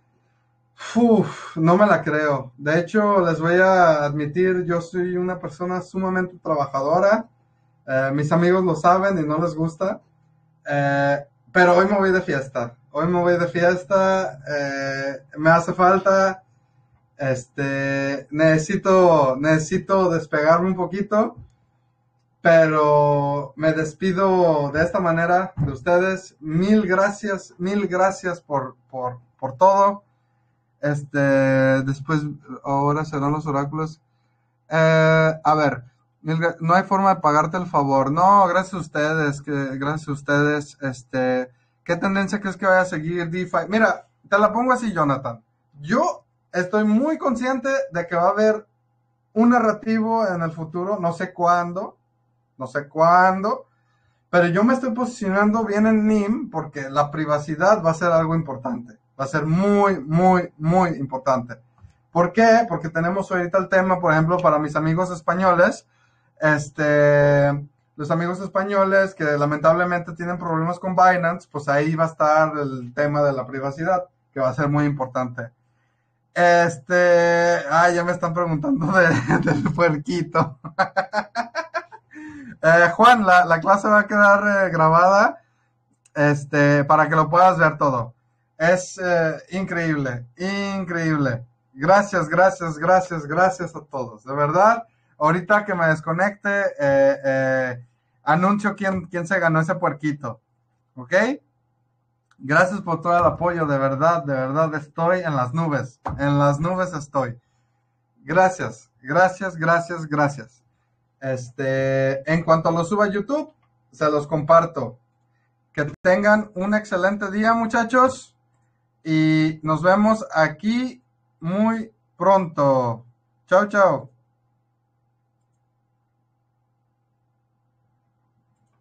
uf, no me la creo. De hecho, les voy a admitir, yo soy una persona sumamente trabajadora. Eh, mis amigos lo saben y no les gusta. Eh, pero hoy me voy de fiesta. Hoy me voy de fiesta. Eh, me hace falta. Este, necesito, necesito despegarme un poquito. Pero me despido de esta manera de ustedes. Mil gracias, mil gracias por, por, por todo. Este, después, ahora serán los oráculos. Eh, a ver, no hay forma de pagarte el favor. No, gracias a ustedes, que, gracias a ustedes. Este, ¿qué tendencia crees que vaya a seguir DeFi? Mira, te la pongo así, Jonathan. Yo estoy muy consciente de que va a haber un narrativo en el futuro, no sé cuándo, no sé cuándo, pero yo me estoy posicionando bien en N I M porque la privacidad va a ser algo importante, va a ser muy, muy, muy importante. ¿Por qué? Porque tenemos ahorita el tema, por ejemplo, para mis amigos españoles, este, los amigos españoles que lamentablemente tienen problemas con Binance, pues ahí va a estar el tema de la privacidad, que va a ser muy importante. Este, ah, ya me están preguntando de, del puerquito. Eh, Juan, la, la clase va a quedar eh, grabada, este, para que lo puedas ver todo. Es eh, increíble, increíble. Gracias, gracias, gracias, gracias a todos. De verdad, ahorita que me desconecte, eh, eh, anuncio quién, quién se ganó ese puerquito. ¿Ok? Gracias por todo el apoyo, de verdad, de verdad estoy en las nubes. En las nubes estoy. Gracias, gracias, gracias, gracias. Este, en cuanto lo suba a YouTube, se los comparto. Que tengan un excelente día, muchachos. Y nos vemos aquí muy pronto. Chao, chao.